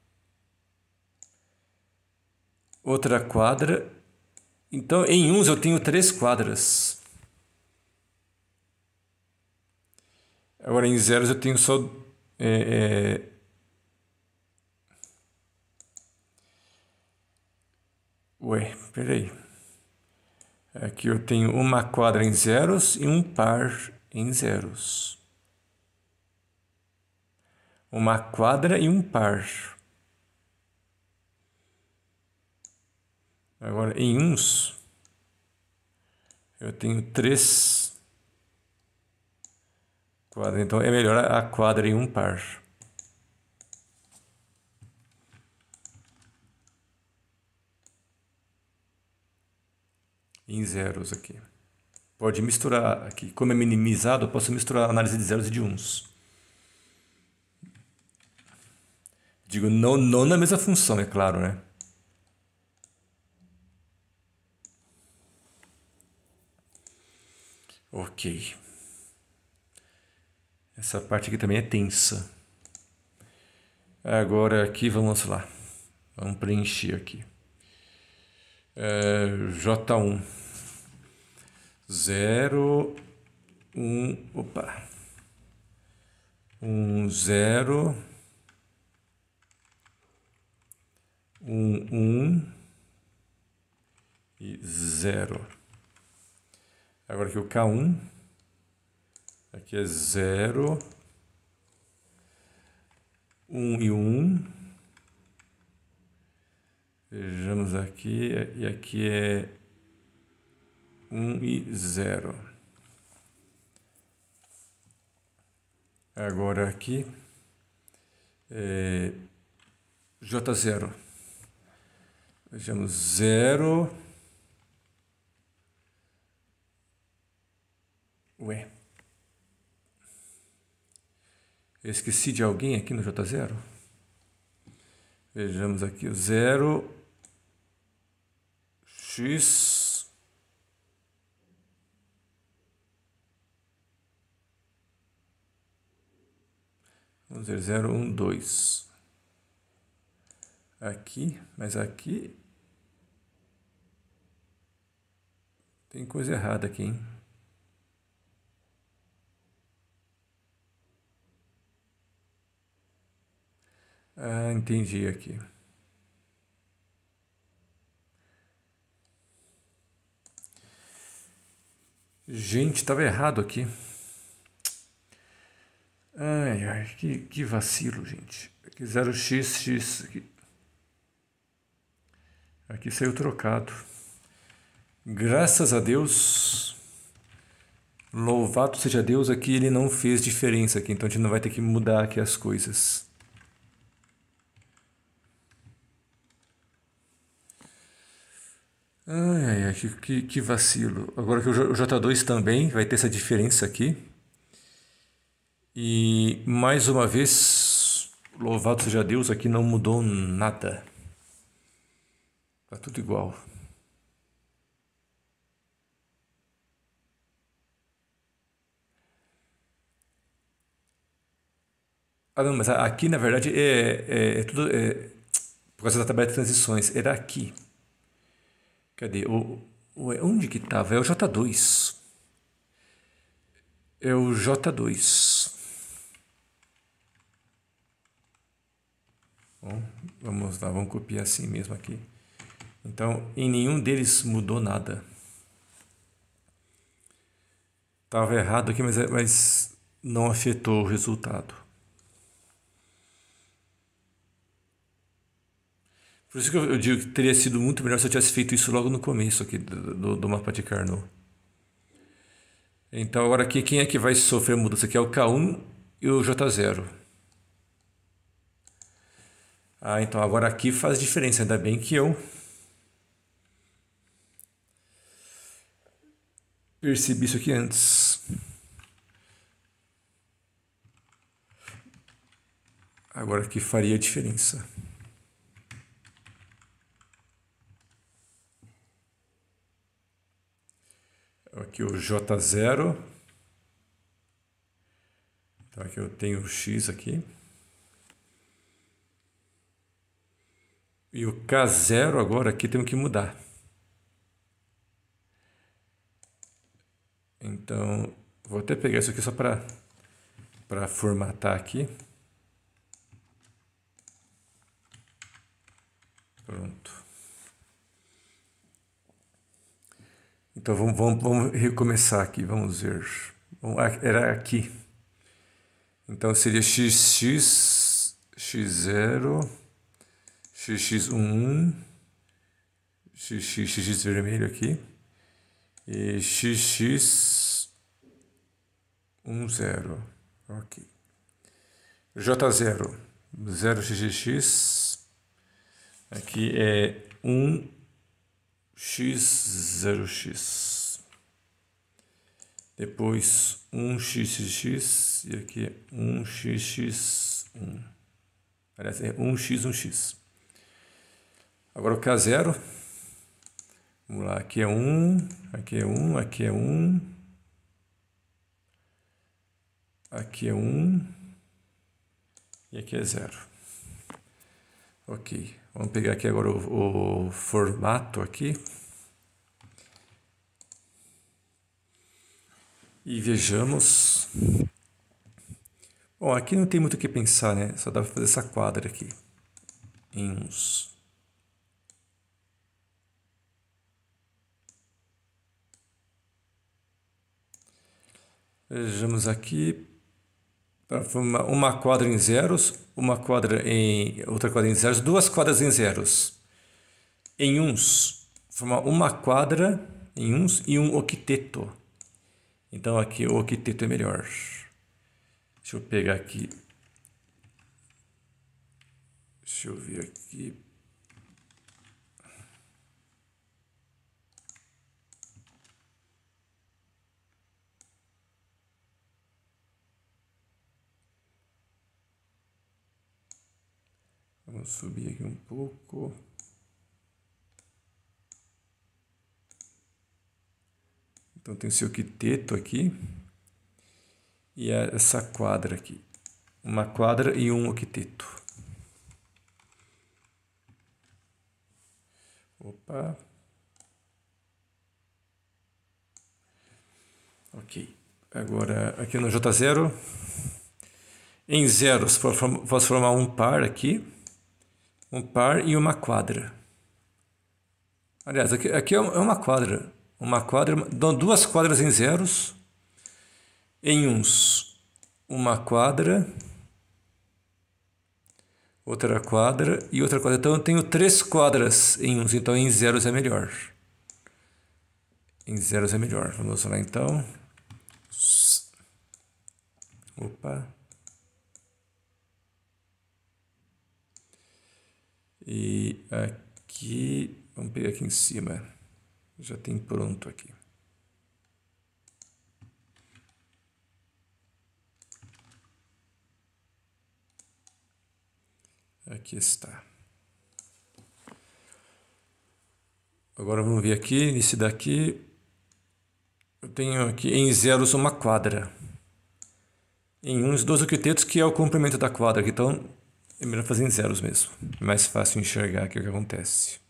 Speaker 1: outra quadra. Então, em uns eu tenho três quadras. Agora, em zeros eu tenho só... É, é... Ué, peraí. Aqui eu tenho uma quadra em zeros e um par em zeros. Uma quadra e um par. Agora, em uns, eu tenho três quadras. Então, é melhor a quadra e um par. Em zeros aqui. Pode misturar aqui. Como é minimizado, eu posso misturar a análise de zeros e de uns. Digo, não, não na mesma função, é claro, né? Ok. Essa parte aqui também é tensa. Agora aqui, vamos lá. Vamos preencher aqui. É, J um. zero, um, opa. um, zero, um, um e zero. Agora aqui o K um. Aqui é zero, um e um. Vejamos aqui, e aqui é um e zero. Agora aqui é J zero. Vejamos, zero. Ué. Eu esqueci de alguém aqui no J zero? Vejamos aqui o zero, x, vamos ver, zero, um, dois. Aqui, mas aqui tem coisa errada aqui, hein? Ah, entendi aqui. Gente, estava errado aqui. Ai, ai, que, que vacilo, gente. Aqui zero x, x. Aqui, aqui saiu trocado. Graças a Deus Louvado seja Deus, aqui ele não fez diferença aqui, então a gente não vai ter que mudar aqui as coisas. Ai, ai, ai, que, que, que vacilo. Agora que o J dois também vai ter essa diferença aqui. E mais uma vez, louvado seja Deus, aqui não mudou nada. Tá tudo igual. Ah, não, mas aqui na verdade é, é, é tudo. É, por causa da tabela de transições, era aqui. Cadê? O, o, onde que estava? É o J dois. É o J dois. Bom, vamos lá, vamos copiar assim mesmo aqui. Então, em nenhum deles mudou nada. Estava errado aqui, mas, mas não afetou o resultado. Por isso que eu digo que teria sido muito melhor se eu tivesse feito isso logo no começo aqui do, do, do mapa de Carnot. Então agora aqui quem é que vai sofrer mudança aqui é o K um e o J zero. Ah, então agora aqui faz diferença, ainda bem que eu percebi isso aqui antes. Agora aqui faria diferença. Aqui o J zero. Então aqui eu tenho o X aqui. E o K zero agora aqui temos que mudar. Então, vou até pegar isso aqui só para para formatar aqui. Pronto. Então vamos, vamos, vamos recomeçar aqui, vamos ver. Era aqui. Então seria xx, x zero, xx um, xx, xx vermelho aqui, e xx um zero. Ok. J zero, zero xx, aqui é um x zero x. Depois um x x e aqui é um x x um. Aliás, é um x um x. Agora o K zero. Vamos lá, aqui é um, aqui é um, aqui é um. Aqui é um. E aqui é zero. Ok, vamos pegar aqui agora o, o formato aqui. E vejamos. Bom, aqui não tem muito o que pensar, né? Só dá para fazer essa quadra aqui. Em uns. Vejamos aqui. Uma, uma quadra em zeros, uma quadra em outra quadra em zeros, duas quadras em zeros. Em uns, formar uma quadra em uns e um octeto. Então aqui o octeto é melhor. Deixa eu pegar aqui. Deixa eu ver aqui. Vamos subir aqui um pouco. Então tem o seu octeto aqui. E essa quadra aqui. Uma quadra e um octeto. Opa. Ok. Agora aqui no J zero. Em zeros posso formar um par aqui. Um par e uma quadra. Aliás, aqui, aqui é uma quadra. Uma quadra, duas quadras em zeros. Em uns, uma quadra. Outra quadra e outra quadra. Então eu tenho três quadras em uns. Então em zeros é melhor. Em zeros é melhor. Vamos lá então. Opa. E aqui, vamos pegar aqui em cima. Já tem pronto aqui. Aqui está. Agora vamos ver aqui, nesse daqui, eu tenho aqui em zeros uma quadra. Em uns, dois octetos, que é o comprimento da quadra. Então, é melhor fazer em zeros mesmo. É mais fácil enxergar aqui o que acontece.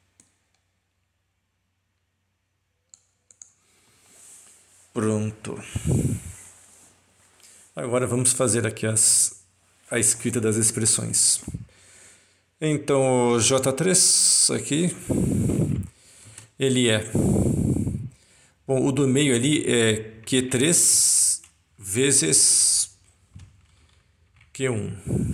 Speaker 1: Pronto. Agora vamos fazer aqui as, a escrita das expressões. Então, o J três aqui, ele é... Bom, o do meio ali é Q três vezes Q um.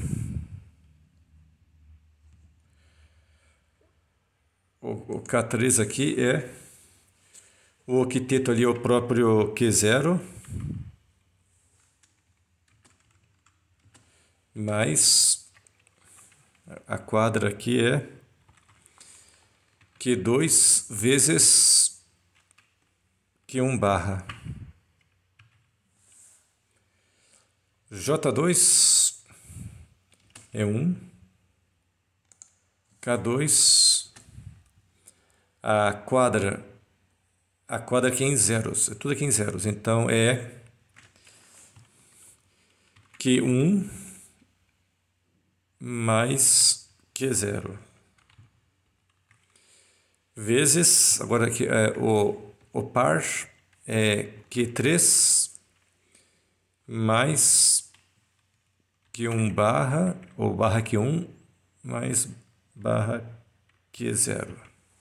Speaker 1: O, o K três aqui é... O octeto ali é o próprio Q zero. Mais... A quadra aqui é Q dois vezes Q um barra. J dois é um. K dois, a quadra, a quadra aqui é em zeros, é tudo aqui em zeros. Então é Q um mais Q zero. Vezes, agora aqui é, o, o par é Q três mais Q um barra, ou barra Q um mais barra Q zero.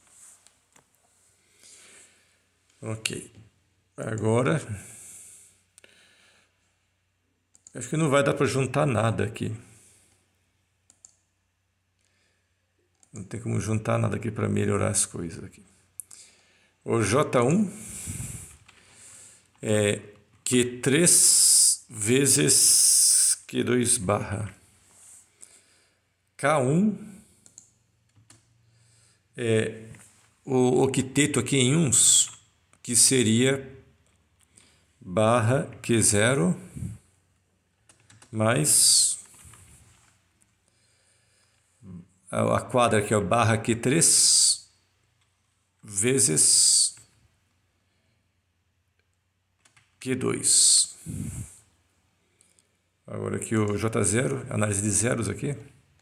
Speaker 1: Ok. Agora, acho que não vai dar para juntar nada aqui. Não tem como juntar nada aqui para melhorar as coisas aqui. O J um é Q três vezes Q dois barra. K um é o octeto aqui em uns, que seria barra Q zero mais a quadra que é o barra Q três vezes Q dois. Agora aqui o J zero, análise de zeros aqui.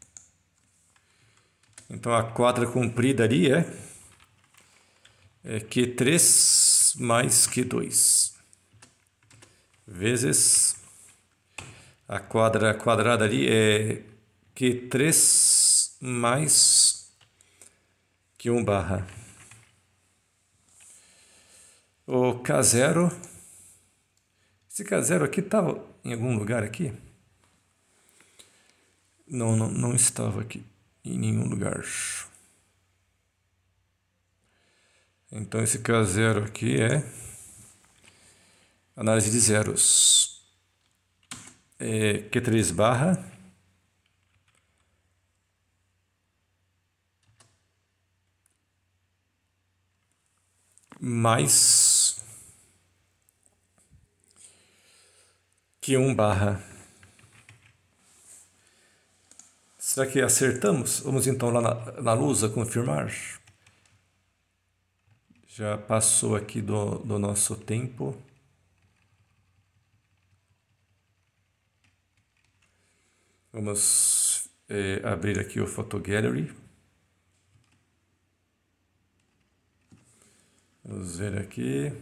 Speaker 1: Então a quadra comprida ali é, é Q três mais Q dois vezes a quadra quadrada ali é Q três mais Q um barra. O K zero, esse K zero aqui estava em algum lugar aqui? Não, não, não estava aqui em nenhum lugar. Então esse K zero aqui é análise de zeros. É Q três barra mais Q um barra. Será que acertamos? Vamos então lá na, na lousa confirmar. Já passou aqui do, do nosso tempo. Vamos é, abrir aqui o Photo Gallery. Vamos ver aqui.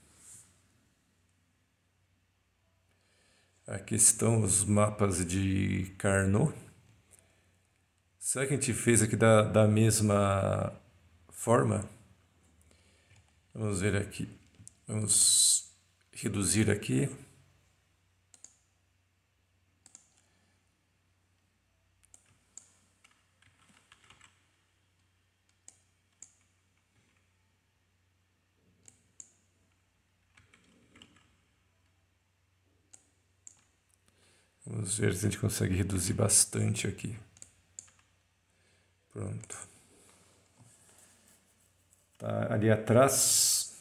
Speaker 1: Aqui estão os mapas de Carnot. Será que a gente fez aqui da, da mesma forma? Vamos ver aqui. Vamos reduzir aqui. Vamos ver se a gente consegue reduzir bastante aqui. Pronto. Tá ali atrás.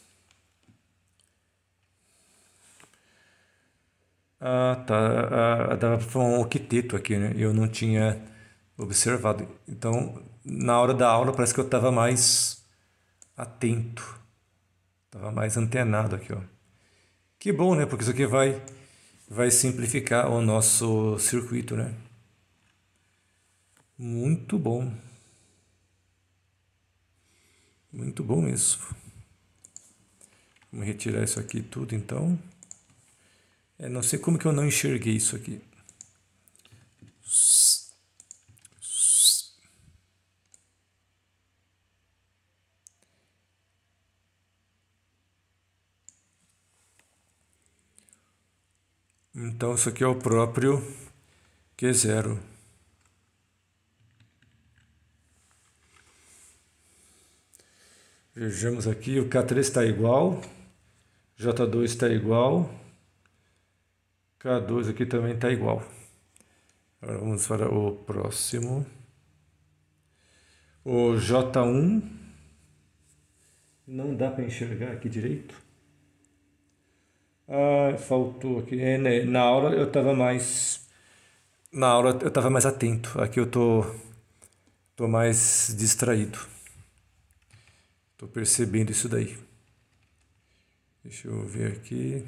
Speaker 1: Ah, tá. Ah, dava para um octeto aqui, né? Eu não tinha observado. Então, na hora da aula, parece que eu estava mais atento. Estava mais antenado aqui, ó. Que bom, né? Porque isso aqui vai, vai simplificar o nosso circuito, né? Muito bom. Muito bom mesmo. Vamos retirar isso aqui tudo, então. É, não sei como que eu não enxerguei isso aqui. Então, isso aqui é o próprio Q zero. Vejamos aqui, o K três está igual, J dois está igual, K dois aqui também está igual. Agora vamos para o próximo. O J um, não dá para enxergar aqui direito. Ah, faltou aqui. É, né? Na aula eu estava mais... Na aula eu estava mais atento. Aqui eu tô, tô mais distraído. Tô percebendo isso daí. Deixa eu ver aqui.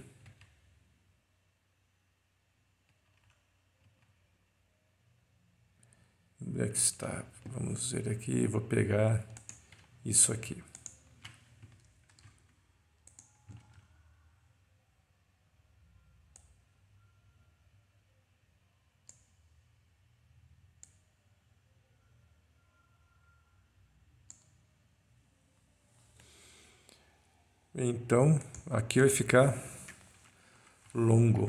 Speaker 1: Onde é que está? Vamos ver aqui. Vou pegar isso aqui. Então, aqui vai ficar longo.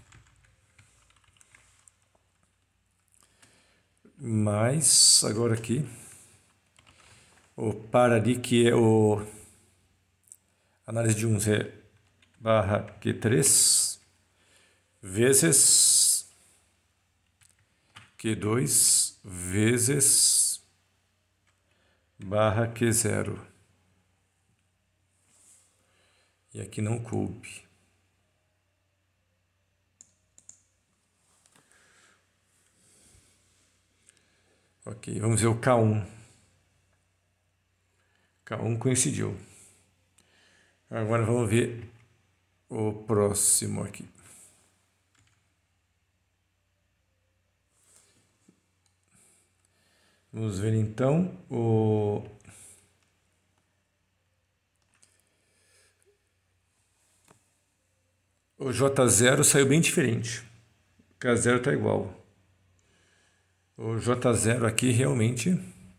Speaker 1: Mas, agora aqui, o par ali, que é o análise de uns é barra Q três vezes Q dois vezes barra Q zero. E aqui não coube. Ok, vamos ver o K um. K um coincidiu. Agora vamos ver o próximo aqui. Vamos ver então o... O J zero saiu bem diferente. K zero está igual. O J zero aqui realmente...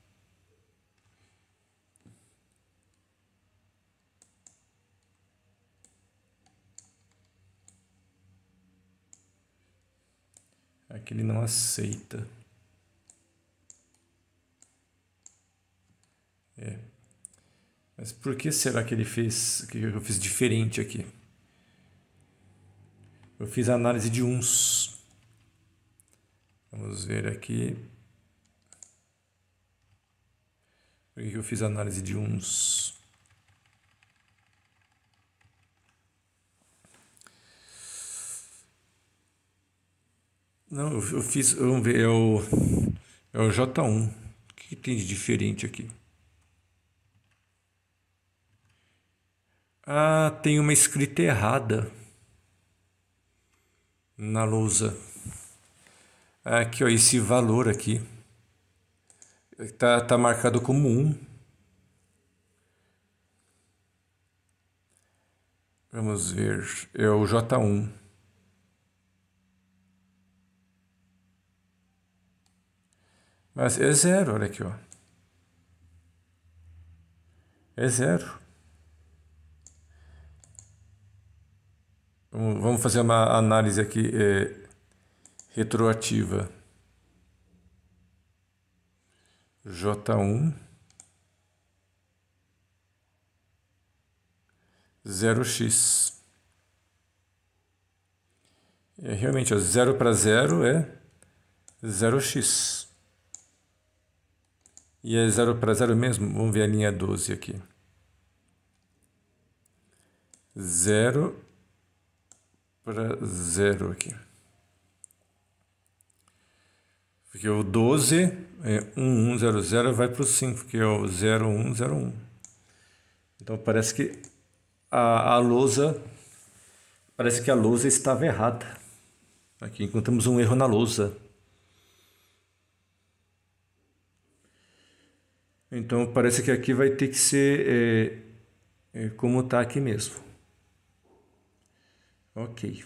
Speaker 1: Aqui ele não aceita. É. Mas por que será que ele fez... que eu fiz diferente aqui? Eu fiz a análise de uns. Vamos ver aqui. Por que eu fiz a análise de uns? Não, eu, eu fiz... Vamos ver, é o, é o J um. O que tem de diferente aqui? Ah, tem uma escrita errada na lousa. Aqui, ó, esse valor aqui tá, tá marcado como um. Vamos ver, é o J um. Mas é zero, olha aqui, ó. É zero. Vamos fazer uma análise aqui é, retroativa. J um zero x. É, realmente, zero para zero é zero x. E é zero para zero mesmo? Vamos ver a linha doze aqui. zero para zero aqui. Porque o doze é um um zero zero, vai para o cinco, que é o zero um zero um. Então parece que a, a lousa, parece que a lousa estava errada. Aqui encontramos um erro na lousa. Então parece que aqui vai ter que ser é, é, como está aqui mesmo. Ok.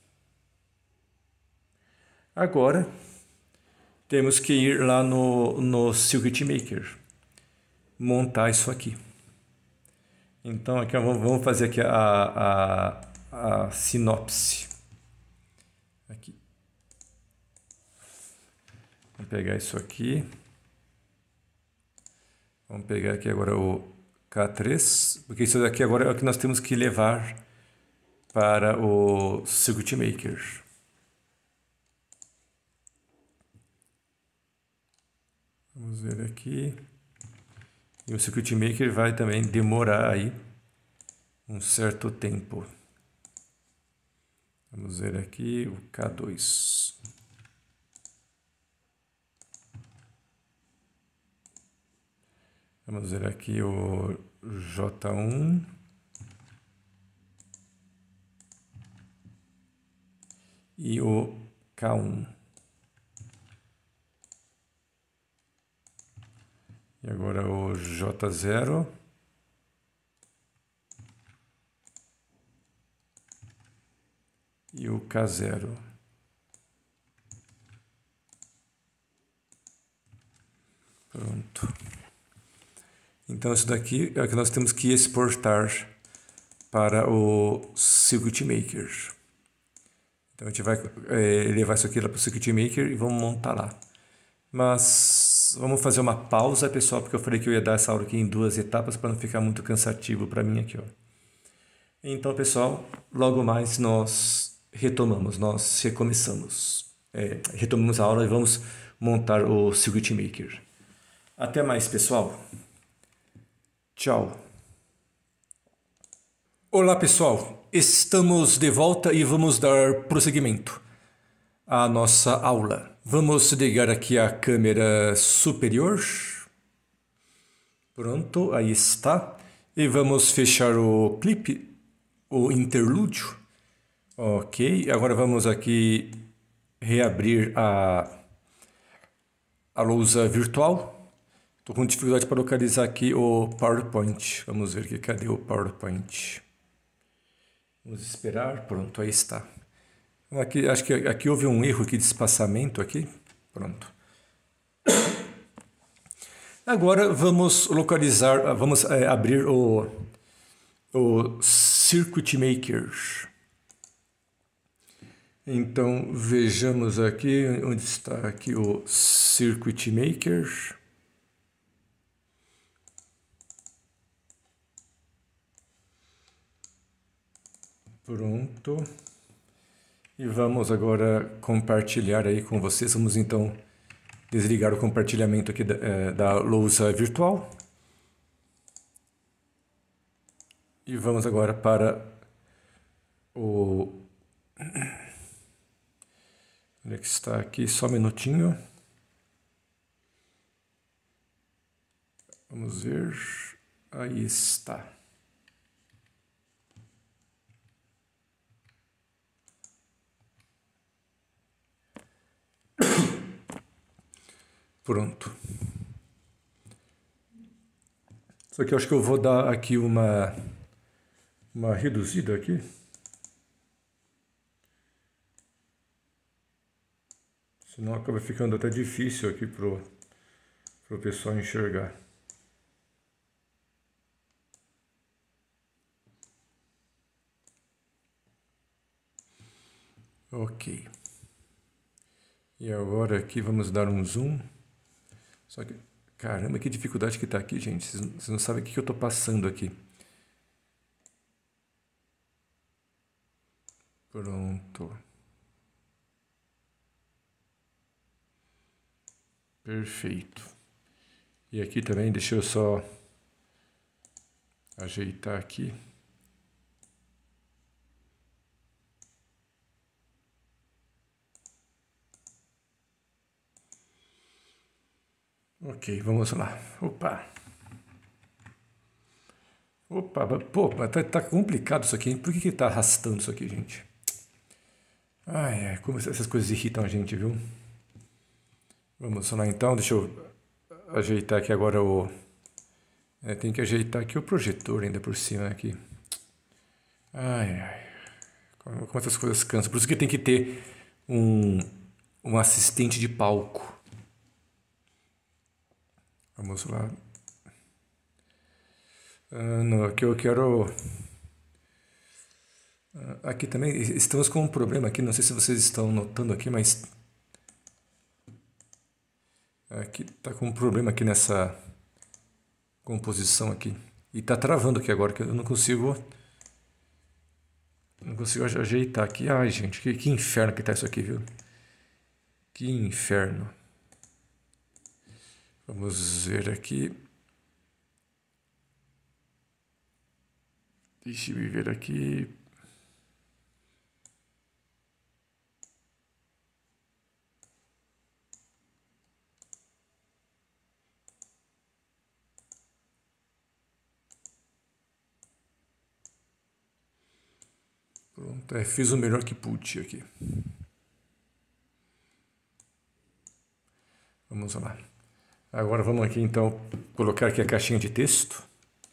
Speaker 1: Agora temos que ir lá no, no Circuit Maker, montar isso aqui. Então aqui vamos fazer aqui a, a, a sinopse. Aqui. Vamos pegar isso aqui. Vamos pegar aqui agora o K três, porque isso daqui agora é o que nós temos que levar para o Circuit Maker. Vamos ver aqui. E o Circuit Maker vai também demorar aí um certo tempo. Vamos ver aqui o K dois. Vamos ver aqui o J um. E o K um. E agora o J zero. E o K zero. Pronto. Então isso daqui é o que nós temos que exportar para o Circuit Maker. Então a gente vai é, levar isso aqui lá para o Circuit Maker e vamos montar lá. Mas vamos fazer uma pausa, pessoal, porque eu falei que eu ia dar essa aula aqui em duas etapas para não ficar muito cansativo para mim aqui, ó. Então, pessoal, logo mais nós retomamos, nós recomeçamos. É, retomamos a aula e vamos montar o Circuit Maker. Até mais, pessoal. Tchau. Olá, pessoal. Estamos de volta e vamos dar prosseguimento à nossa aula. Vamos ligar aqui a câmera superior. Pronto, aí está. E vamos fechar o clipe, o interlúdio. Ok, agora vamos aqui reabrir a, a lousa virtual. Estou com dificuldade para localizar aqui o PowerPoint. Vamos ver aqui, cadê o PowerPoint? Vamos esperar, pronto, aí está. Aqui, acho que aqui houve um erro aqui de espaçamento aqui. Pronto. Agora vamos localizar, vamos é, abrir o, o Circuit Maker. Então vejamos aqui onde está aqui o Circuit Maker. Pronto. E vamos agora compartilhar aí com vocês. Vamos então desligar o compartilhamento aqui da, é, da lousa virtual. E vamos agora para o... Onde é que está aqui? Só um minutinho. Vamos ver. Aí está. Pronto. Só que eu acho que eu vou dar aqui uma, uma reduzida aqui. Senão acaba ficando até difícil aqui pro, pro pessoal enxergar. Ok. E agora aqui vamos dar um zoom. Só que, caramba, que dificuldade que tá aqui, gente. Vocês, vocês não sabem o que eu tô passando aqui. Pronto. Perfeito. E aqui também, deixa eu só ajeitar aqui. Ok, vamos lá. Opa. Opa, pô, tá, tá complicado isso aqui, hein? Por que que tá arrastando isso aqui, gente? Ai, ai, como essas coisas irritam a gente, viu? Vamos lá então, deixa eu ajeitar aqui agora o... É, tem que ajeitar aqui o projetor ainda por cima aqui. Ai, ai. Como, como essas coisas cansam. Por isso que tem que ter um, um assistente de palco. Vamos lá. Ah, não, aqui eu quero... Ah, aqui também estamos com um problema aqui, não sei se vocês estão notando aqui, mas... Aqui tá com um problema aqui nessa composição aqui. E tá travando aqui agora, que eu não consigo... Não consigo ajeitar aqui. Ai, gente, que, que inferno que tá isso aqui, viu? Que inferno. Vamos ver aqui. Deixa eu ver aqui. Pronto, é, fiz o melhor que pude aqui. Vamos lá. Agora vamos aqui então colocar aqui a caixinha de texto.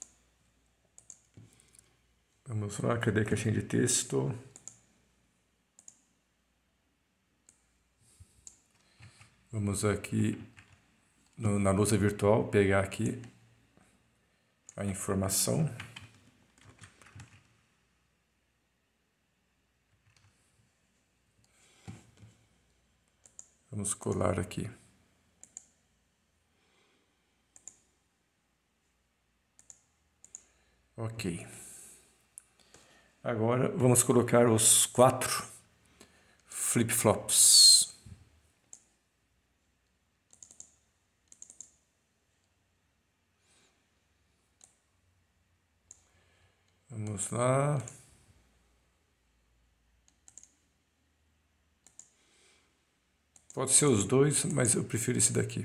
Speaker 1: Vamos lá, cadê a caixinha de texto? Vamos aqui no, na lousa virtual pegar aqui a informação. Vamos colar aqui. Ok. Agora vamos colocar os quatro flip-flops. Vamos lá. Pode ser os dois, mas eu prefiro esse daqui.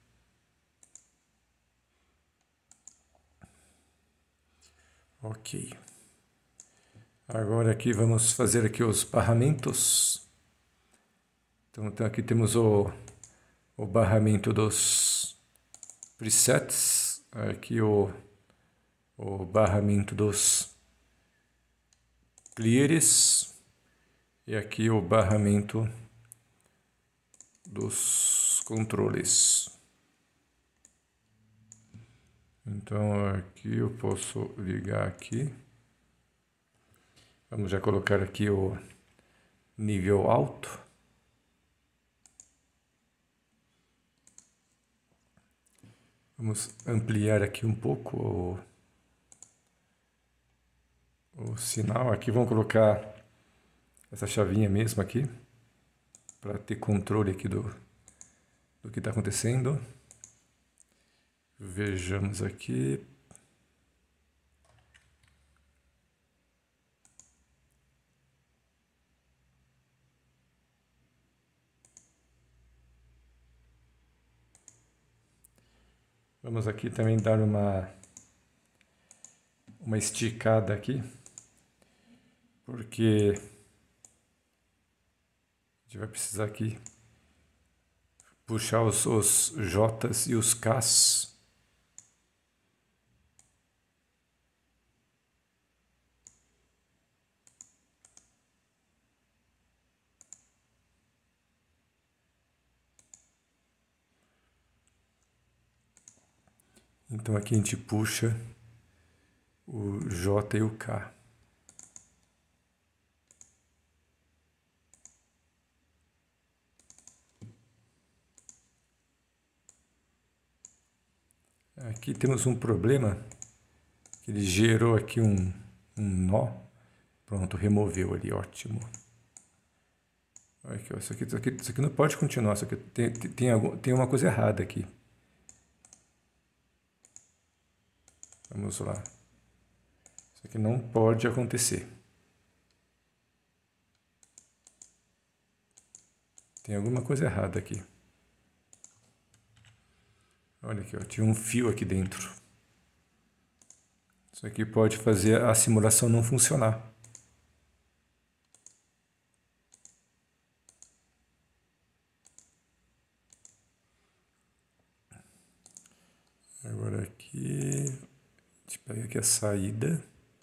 Speaker 1: Ok. Agora aqui vamos fazer aqui os barramentos. Então, então aqui temos o, o barramento dos presets. Aqui o, o barramento dos clears. E aqui o barramento dos controles. Então aqui eu posso ligar aqui. Vamos já colocar aqui o nível alto. Vamos ampliar aqui um pouco o, o sinal. Aqui vamos colocar essa chavinha mesmo aqui, para ter controle aqui do, do que está acontecendo. Vejamos aqui. Vamos aqui também dar uma, uma esticada aqui, porque a gente vai precisar aqui puxar os, os J's e os K's. Então aqui a gente puxa o J e o K. Aqui temos um problema, que ele gerou aqui um, um nó. Pronto, removeu ali, ótimo. Aqui, ó, isso, aqui, isso, aqui, isso aqui não pode continuar, isso aqui tem, tem, tem, algum, tem uma coisa errada aqui. Vamos lá. Isso aqui não pode acontecer. Tem alguma coisa errada aqui. Olha aqui, ó, tinha um fio aqui dentro. Isso aqui pode fazer a simulação não funcionar. Agora aqui, a gente pega aqui a saída.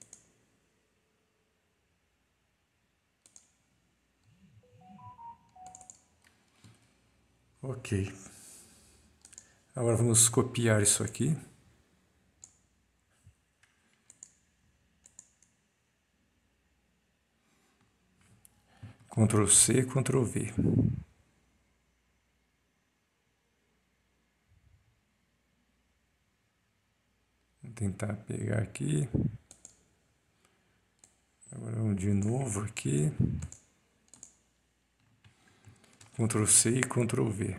Speaker 1: Ok. Agora vamos copiar isso aqui. Ctrl C, Ctrl V. Vou tentar pegar aqui. Agora vamos de novo aqui. Ctrl C e Ctrl V.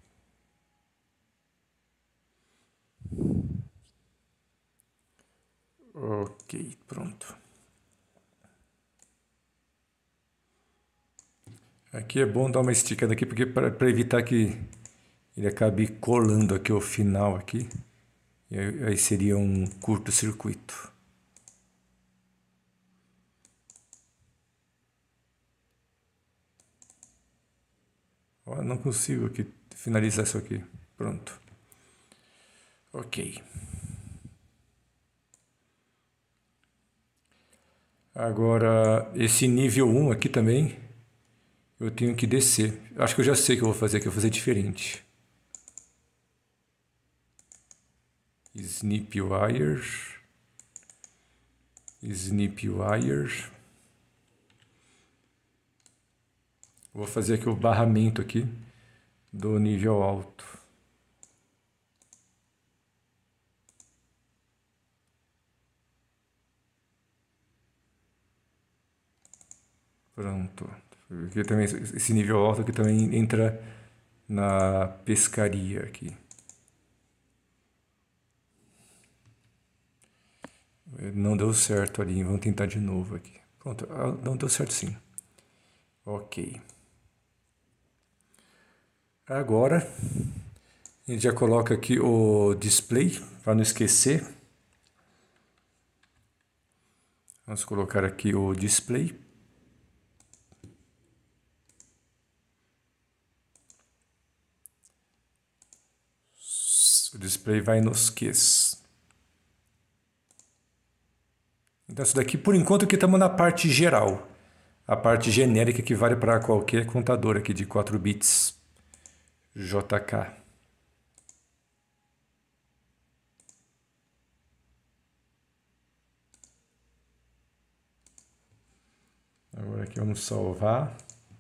Speaker 1: Ok, pronto. Aqui é bom dar uma esticada aqui, porque para evitar que ele acabe colando aqui o final aqui. E aí seria um curto-circuito. Oh, não consigo aqui finalizar isso aqui. Pronto. Ok. Agora, esse nível um aqui também, eu tenho que descer. Acho que eu já sei o que eu vou fazer aqui, eu vou fazer diferente. Snip Wire. Snip Wire. Vou fazer aqui o barramento aqui do nível alto. Pronto. Aqui também, esse nível alto aqui também entra na pescaria aqui. Não deu certo ali, vamos tentar de novo aqui. Pronto, não deu certo sim. Ok. Agora, a gente já coloca aqui o display, para não esquecer. Vamos colocar aqui o display. O display vai nos Qs. Então, isso daqui, por enquanto, aqui estamos na parte geral. A parte genérica que vale para qualquer contador aqui de quatro bits J K. Agora aqui vamos salvar.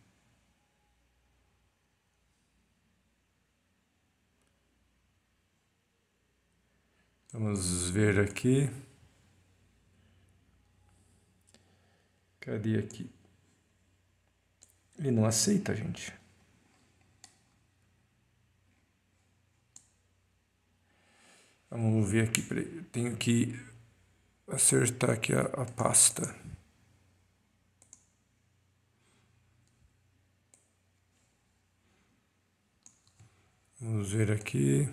Speaker 1: Vamos ver aqui. Cadê aqui? Ele não aceita, gente. Vamos ver aqui. Tenho que acertar aqui a, a pasta. Vamos ver aqui.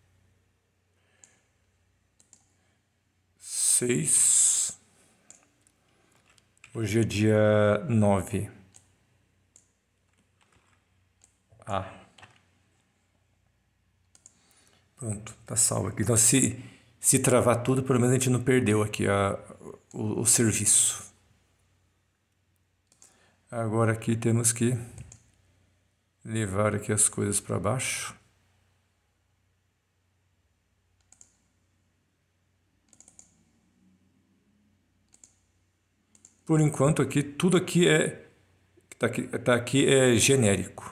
Speaker 1: Seis. Hoje é dia nove. Ah. Pronto, tá salvo aqui. Então, se, se travar tudo, pelo menos a gente não perdeu aqui a, o, o serviço. Agora aqui temos que levar aqui as coisas para baixo. Por enquanto aqui, tudo aqui é tá aqui, tá aqui é genérico.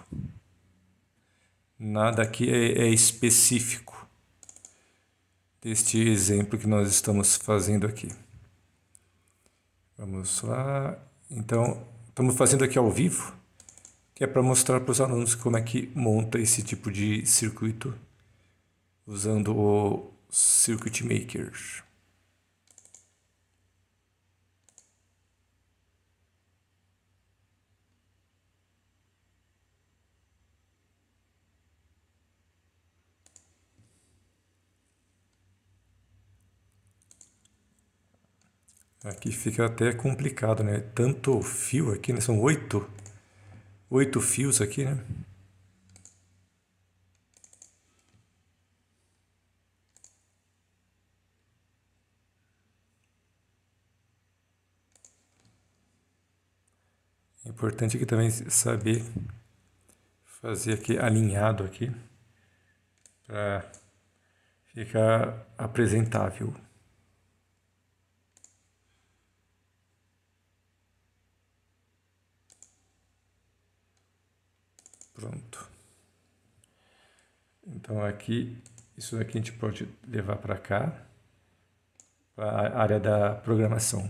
Speaker 1: Nada aqui é, é específico deste exemplo que nós estamos fazendo aqui. Vamos lá. Então, estamos fazendo aqui ao vivo. que é para mostrar para os alunos como é que monta esse tipo de circuito usando o Circuit Maker. Aqui fica até complicado, né? Tanto fio aqui, né? São oito, oito fios aqui, né? É importante aqui também saber fazer aqui alinhado aqui para ficar apresentável. Pronto. Então aqui, isso daqui a gente pode levar para cá, para a área da programação.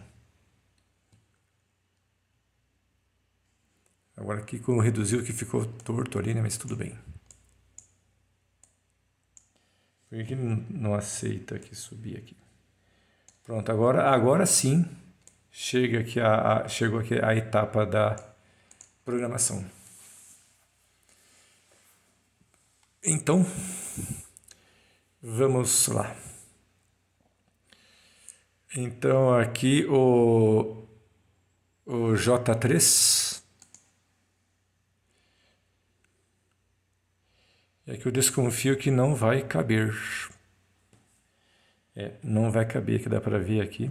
Speaker 1: Agora aqui como reduziu que ficou torto ali, né? Mas tudo bem. Por que não aceita aqui subir aqui? Pronto, agora, agora sim chega aqui a, a, chegou aqui a etapa da programação. Então, vamos lá. Então aqui o, o J três. É que eu desconfio que não vai caber. É, não vai caber, que dá para ver aqui.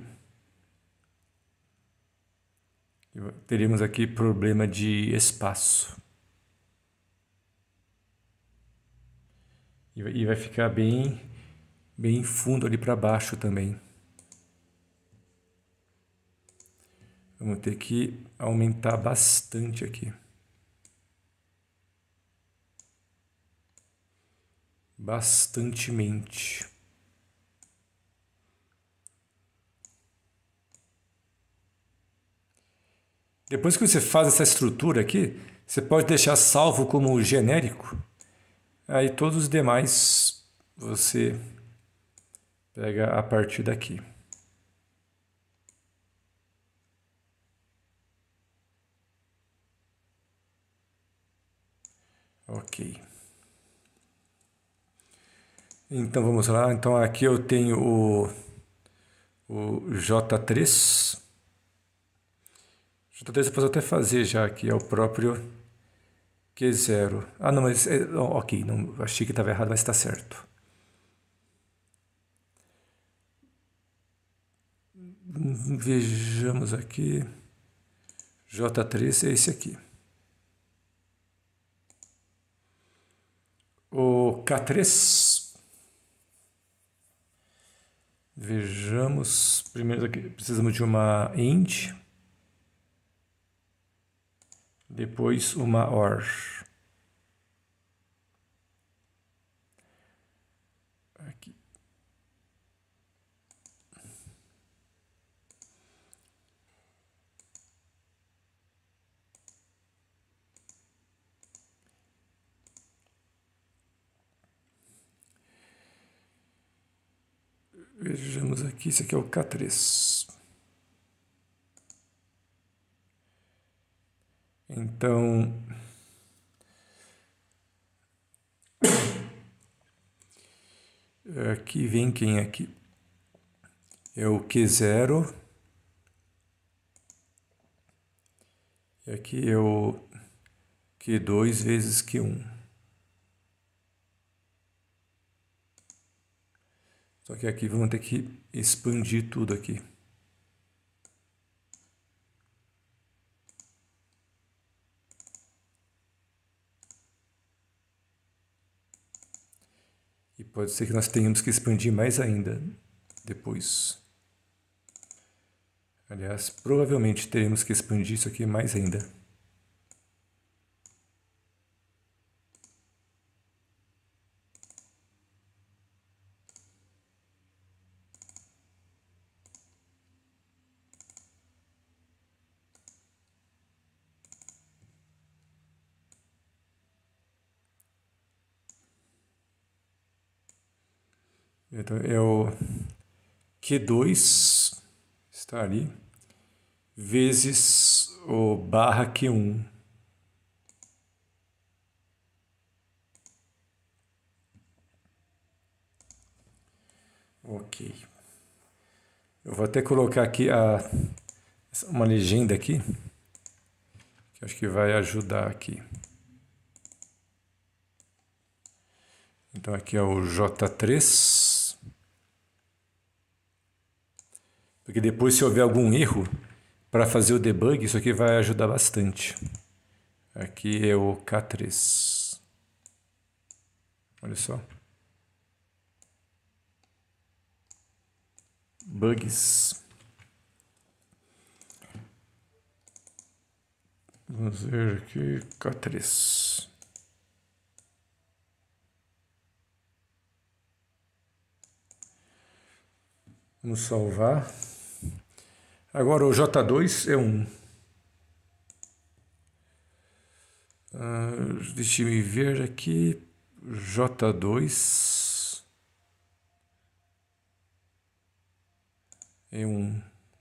Speaker 1: Teríamos aqui problema de espaço. E vai ficar bem, bem fundo ali para baixo também. Vamos ter que aumentar bastante aqui. Bastantemente. Depois que você faz essa estrutura aqui, você pode deixar salvo como genérico. Aí todos os demais você pega a partir daqui. Ok. Então vamos lá. Então aqui eu tenho o, o J três. J três eu posso até fazer já aqui, é o próprio Q zero. Ah, não, mas... É, ok, não, achei que estava errado, mas está certo. Vejamos aqui. J três é esse aqui. O K três. Vejamos. Primeiro aqui precisamos de uma end. Depois uma or. Aqui. Vejamos aqui, esse aqui é o K três. Então, aqui vem quem aqui? É o Q zero. E aqui é o Q dois vezes Q um. Só que aqui vamos ter que expandir tudo aqui. E pode ser que nós tenhamos que expandir mais ainda depois. Aliás, provavelmente teremos que expandir isso aqui mais ainda. Então é o Q dois, está ali, vezes o barra Q um. Ok. Eu vou até colocar aqui a, uma legenda aqui, que acho que vai ajudar aqui. Então aqui é o J três. Porque depois, se houver algum erro, para fazer o debug, isso aqui vai ajudar bastante. Aqui é o K três. Olha só. Bugs. Vamos ver aqui, K três. Vamos salvar. Agora o J dois é um. Uh, deixa eu ver aqui. J dois é um.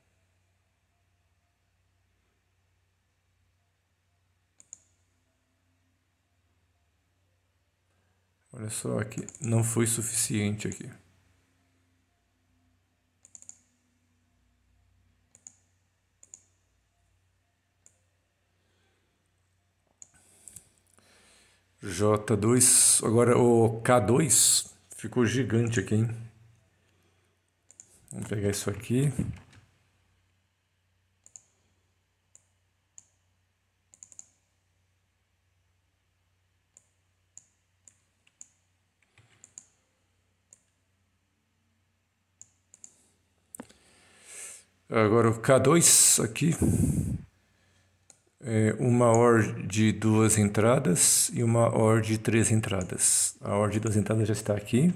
Speaker 1: Olha só aqui, não foi suficiente aqui. J dois, agora o K dois ficou gigante aqui, hein? Vamos pegar isso aqui. Agora o K dois aqui. É uma O R de duas entradas e uma O R de três entradas. A O R de duas entradas já está aqui.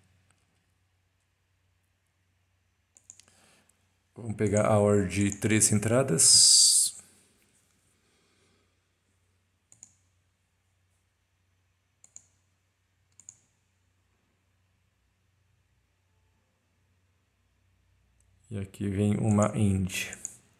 Speaker 1: Vamos pegar a O R de três entradas. E aqui vem uma end.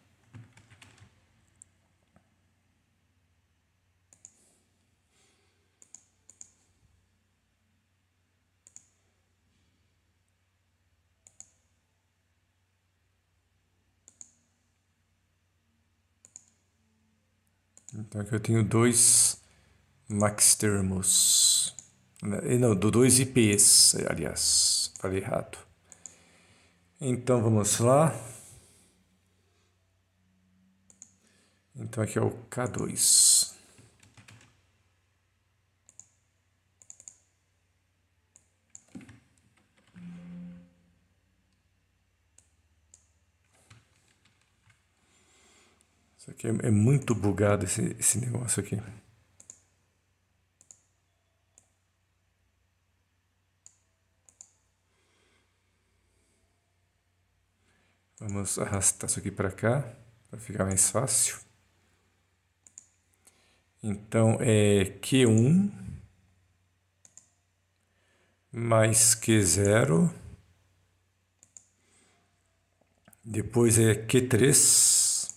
Speaker 1: Então aqui eu tenho dois max termos. Não, do dois I Ps, aliás, falei errado. Então vamos lá. Então aqui é o K dois. Isso aqui é, é muito bugado esse, esse negócio aqui. Vamos arrastar isso aqui para cá, para ficar mais fácil. Então é Q um mais Q zero. Depois é Q três.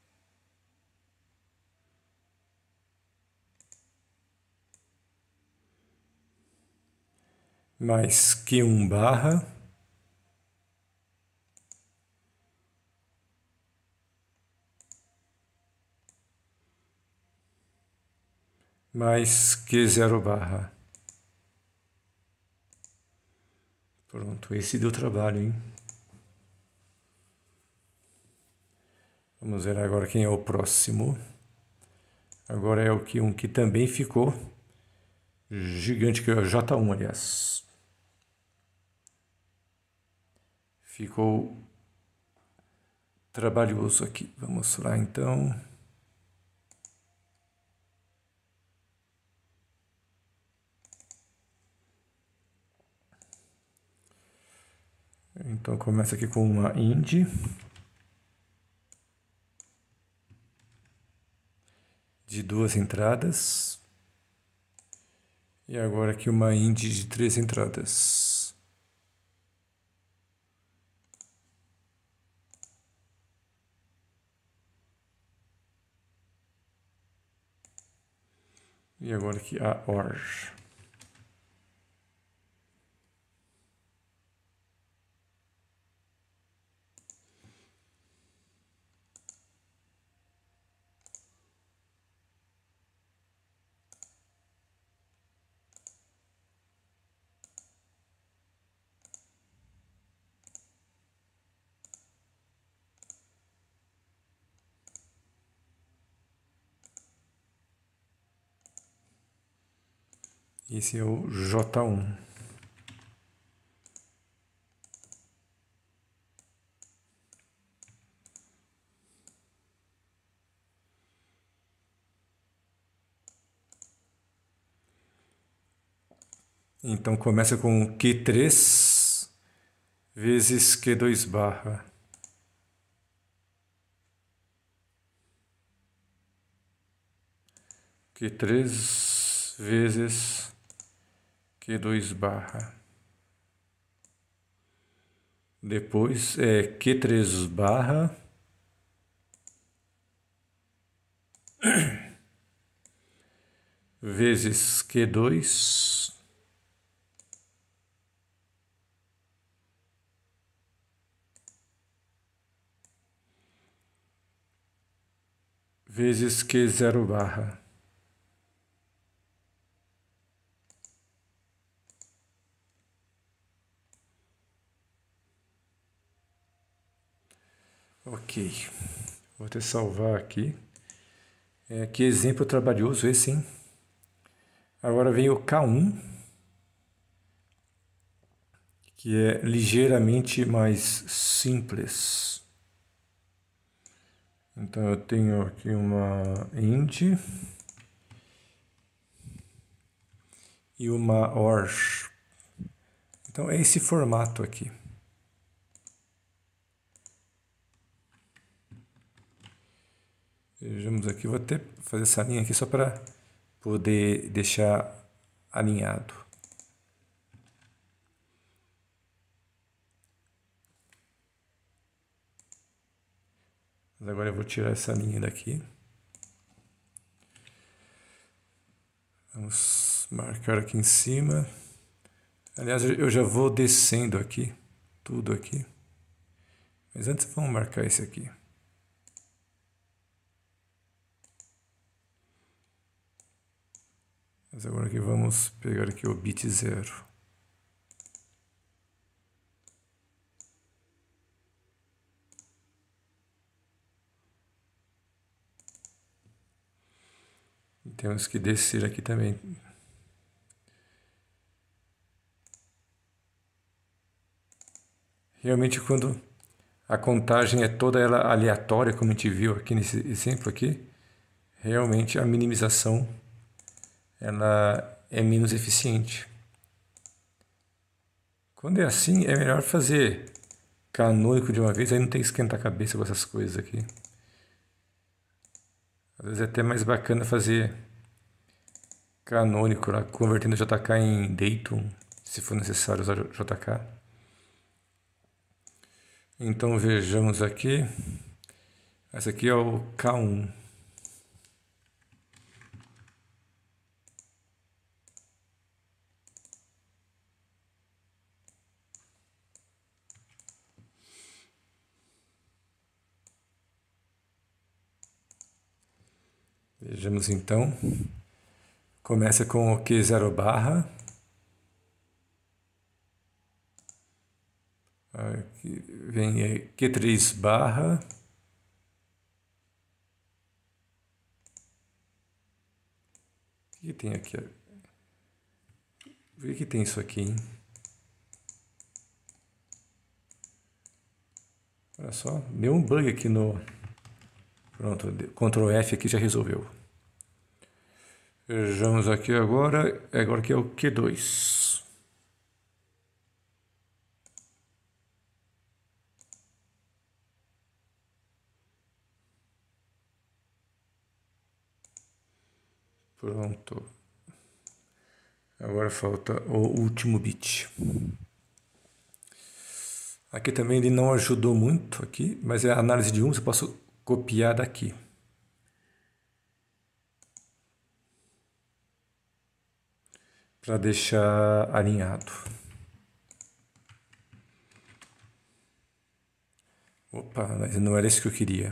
Speaker 1: Mais Q um barra. Mais Q zero barra. Pronto, esse deu trabalho, hein? Vamos ver agora quem é o próximo. Agora é o Q um que também ficou gigante, que é o J um, aliás. Ficou trabalhoso aqui. Vamos lá, então. Então começa aqui com uma ind de duas entradas. E agora aqui uma ind de três entradas. E agora aqui a O R. Esse é o J um. Então começa com Q três vezes Q dois barra. Q três vezes Q dois barra. Depois é Q três barra vezes Q dois vezes Q zero barra. Ok, vou até salvar aqui. É, que exemplo trabalhoso esse, hein? Agora vem o K um, que é ligeiramente mais simples. Então eu tenho aqui uma int e uma O R. Então é esse formato aqui. Vejamos aqui, vou até fazer essa linha aqui só para poder deixar alinhado. Mas agora eu vou tirar essa linha daqui. Vamos marcar aqui em cima. Aliás, eu já vou descendo aqui, tudo aqui. Mas antes vamos marcar esse aqui. Mas agora aqui vamos pegar aqui o bit zero. E temos que descer aqui também. Realmente quando a contagem é toda ela aleatória, como a gente viu aqui nesse exemplo aqui, realmente a minimização ela é menos eficiente. Quando é assim, é melhor fazer canônico de uma vez, aí não tem que esquentar a cabeça com essas coisas aqui. Às vezes é até mais bacana fazer canônico, lá, convertendo J K em Dayton, se for necessário usar J K. Então vejamos aqui, esse aqui é o K um. Vejamos então, começa com o Q zero barra, aqui vem Q três barra, o que tem aqui? O que tem isso aqui, hein? Olha só, deu um bug aqui no... Pronto, control F aqui já resolveu. Vejamos aqui agora, agora que é o Q dois. Pronto. Agora falta o último bit. Aqui também ele não ajudou muito aqui, mas é a análise de um, eu posso copiar daqui. para deixar alinhado. Opa, mas não era isso que eu queria.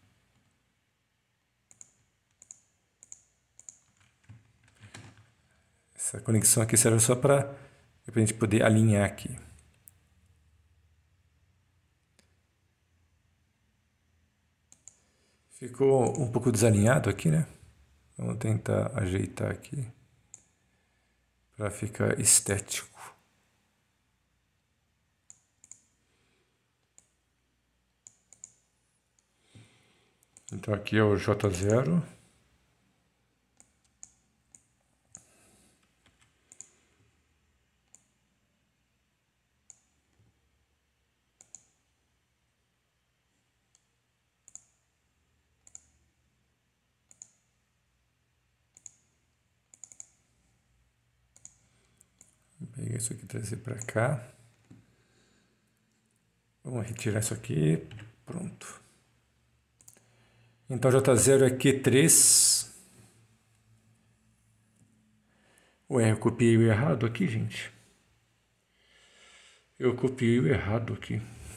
Speaker 1: Essa conexão aqui serve só para a gente poder alinhar aqui. Ficou um pouco desalinhado aqui, né? Vamos tentar ajeitar aqui para ficar estético. Então aqui é o J zero. Vou pegar isso aqui e trazer para cá. Vamos retirar isso aqui. Pronto. Então J zero é Q três. Ué, eu copiei o errado aqui, gente. Eu copiei o errado aqui.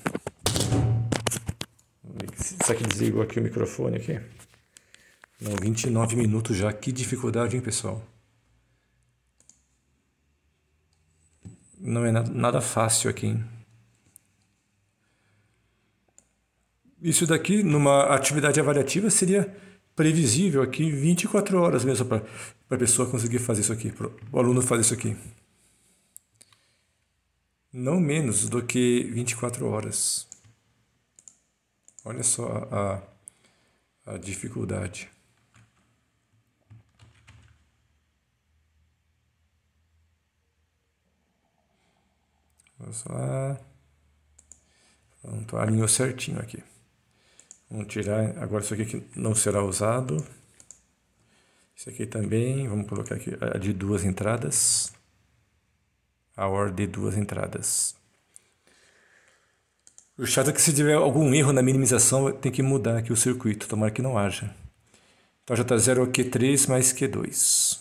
Speaker 1: Será que desligou aqui o microfone aqui? Não, vinte e nove minutos já. Que dificuldade, hein, pessoal? Não é nada fácil aqui, hein? Isso daqui, numa atividade avaliativa, seria previsível aqui vinte e quatro horas mesmo para a pessoa conseguir fazer isso aqui, para o aluno fazer isso aqui. Não menos do que vinte e quatro horas. Olha só a, a, a dificuldade. Vamos lá. Pronto, alinhou certinho aqui. Vamos tirar agora isso aqui que não será usado. Isso aqui também, vamos colocar aqui a de duas entradas. A ordem de duas entradas. O chato é que se tiver algum erro na minimização, tem que mudar aqui o circuito, tomara que não haja. Então J zero é Q três mais Q dois.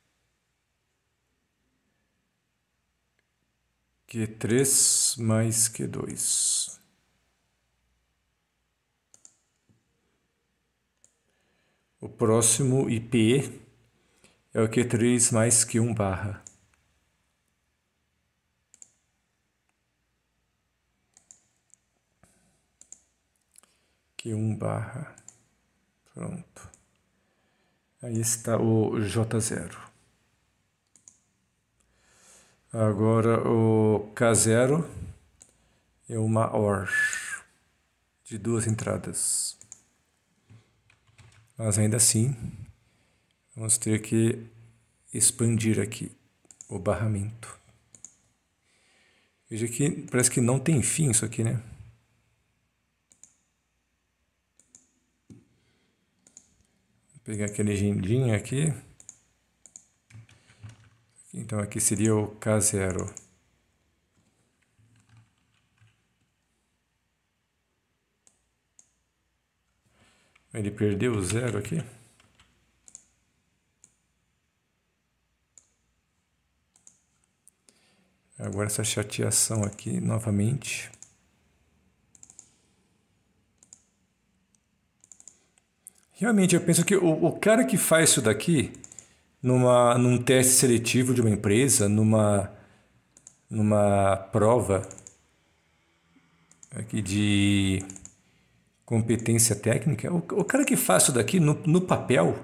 Speaker 1: Q três mais Q dois. O próximo I P é o Q três mais Q um barra. Q um barra. Pronto. Aí está o J zero. Agora o K zero é uma O R de duas entradas. Mas ainda assim, vamos ter que expandir aqui o barramento. Veja que parece que não tem fim isso aqui, né? Vou pegar aquele agendinha aqui. Então aqui seria o K zero. Ele perdeu o zero aqui. Agora essa chateação aqui novamente. Realmente eu penso que o, o cara que faz isso daqui numa, num teste seletivo de uma empresa, numa, numa prova aqui de competência técnica, o, o cara que faz isso daqui no, no papel,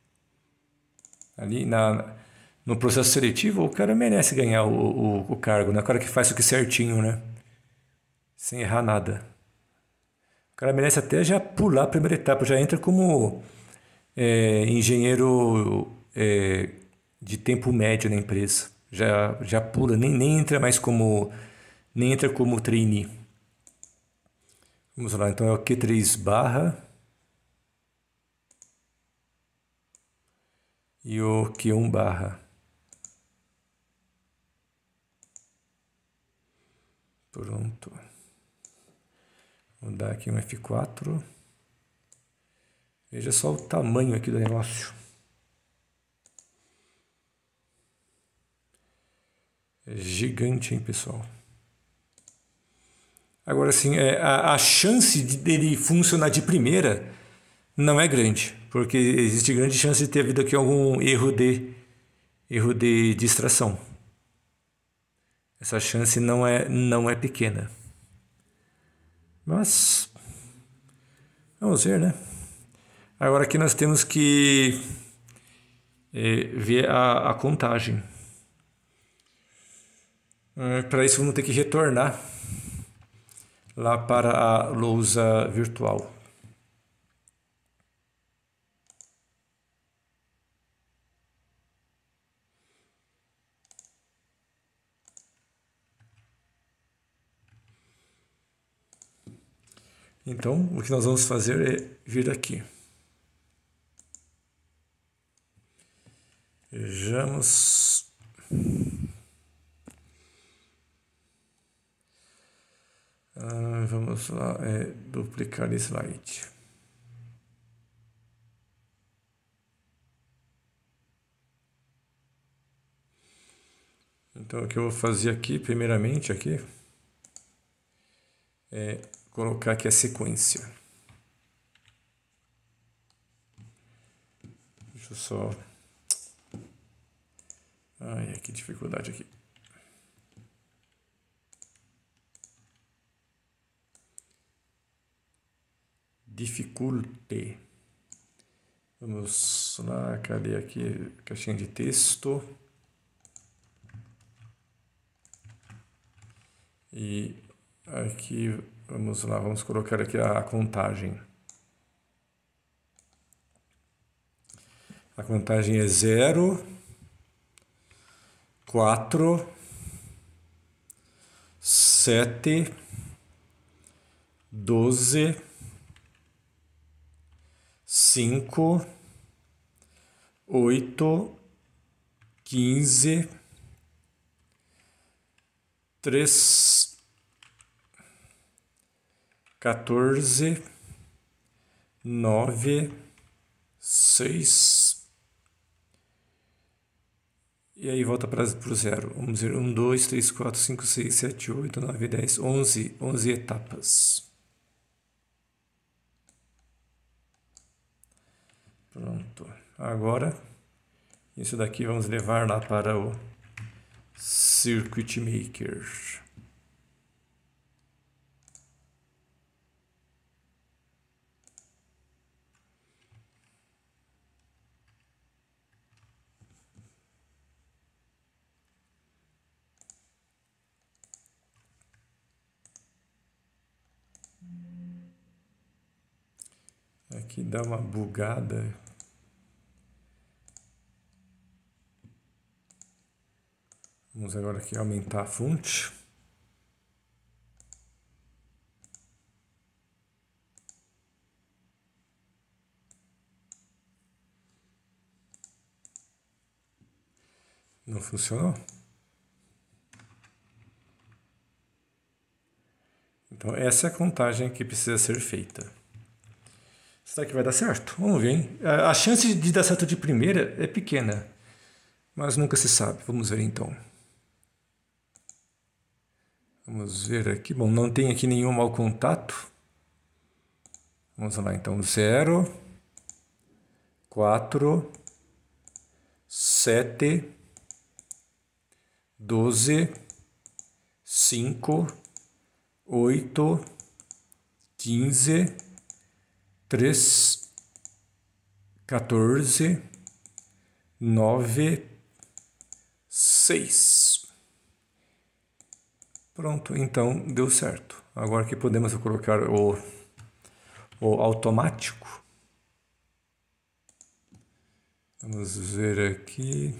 Speaker 1: ali na, no processo seletivo, o cara merece ganhar o, o, o cargo, né? O cara que faz isso aqui certinho, né? Sem errar nada. O cara merece até já pular a primeira etapa, já entra como é, engenheiro é, de tempo médio na empresa. Já, já pula, nem, nem entra mais como, nem entra como trainee. Vamos lá, então é o Q três barra e o Q um barra. Pronto. Vou dar aqui um F quatro. Veja só o tamanho aqui do negócio. É gigante, hein, pessoal? Agora, sim, é, a, a chance de, dele funcionar de primeira não é grande, porque existe grande chance de ter havido aqui algum erro de, erro de distração. Essa chance não é, não é pequena. Mas, vamos ver, né? Agora aqui nós temos que é, ver a, a contagem. É, para isso vamos ter que retornar lá para a lousa virtual. Então, o que nós vamos fazer é vir aqui. Vejamos. Ah, vamos lá, é, duplicar slide. Então, o que eu vou fazer aqui, primeiramente, aqui, é colocar aqui a sequência. Deixa eu só... Ai, que dificuldade aqui. Dificulte. Vamos lá, cadê aqui? Caixinha de texto. E aqui, vamos lá, vamos colocar aqui a contagem. A contagem é zero, quatro, sete, doze, cinco, oito, quinze, três, quatorze, nove, seis, e aí volta para o zero. Vamos dizer um, dois, três, quatro, cinco, seis, sete, oito, nove, dez, onze, onze etapas. Pronto. Agora, isso daqui vamos levar lá para o Circuit Maker. Aqui dá uma bugada. Vamos agora aqui aumentar a fonte. Não funcionou? Então essa é a contagem que precisa ser feita. Será que vai dar certo? Vamos ver, hein? A chance de dar certo de primeira é pequena, mas nunca se sabe. Vamos ver então. Vamos ver aqui. Bom, não tem aqui nenhum mau contato. Vamos lá então. zero, quatro, sete, doze, cinco, oito, quinze, três, quatorze, nove, seis. Pronto, então deu certo. Agora que podemos colocar o, o automático. Vamos ver aqui.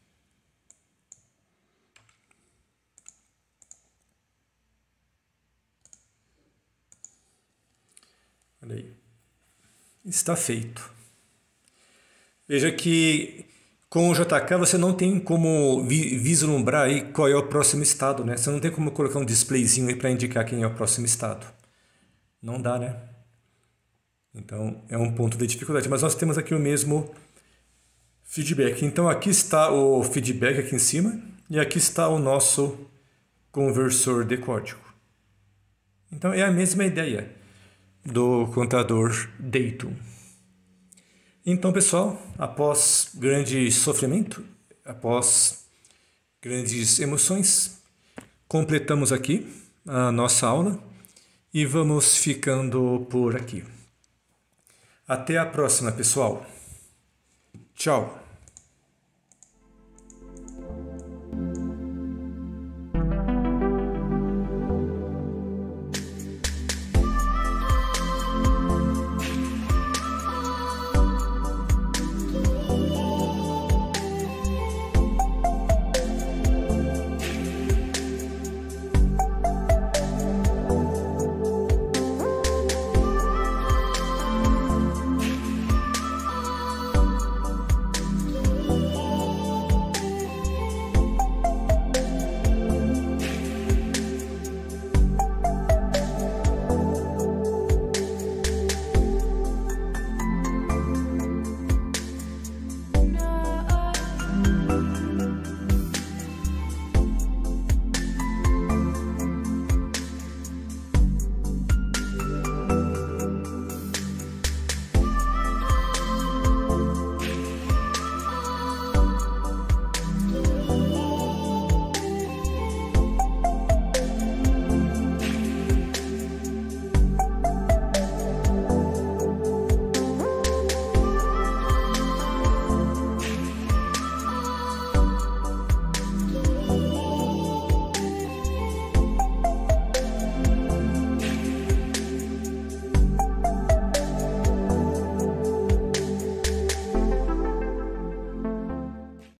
Speaker 1: Olha aí. Está feito. Veja que com o J K você não tem como vi vislumbrar aí qual é o próximo estado, né? Você não tem como colocar um displayzinho aí para indicar quem é o próximo estado. Não dá, né? Então é um ponto de dificuldade. Mas nós temos aqui o mesmo feedback. Então aqui está o feedback aqui em cima. e aqui está o nosso conversor de código. Então é a mesma ideia do contador Dayton. Então, pessoal, após grande sofrimento, após grandes emoções, completamos aqui a nossa aula e vamos ficando por aqui. Até a próxima, pessoal. Tchau.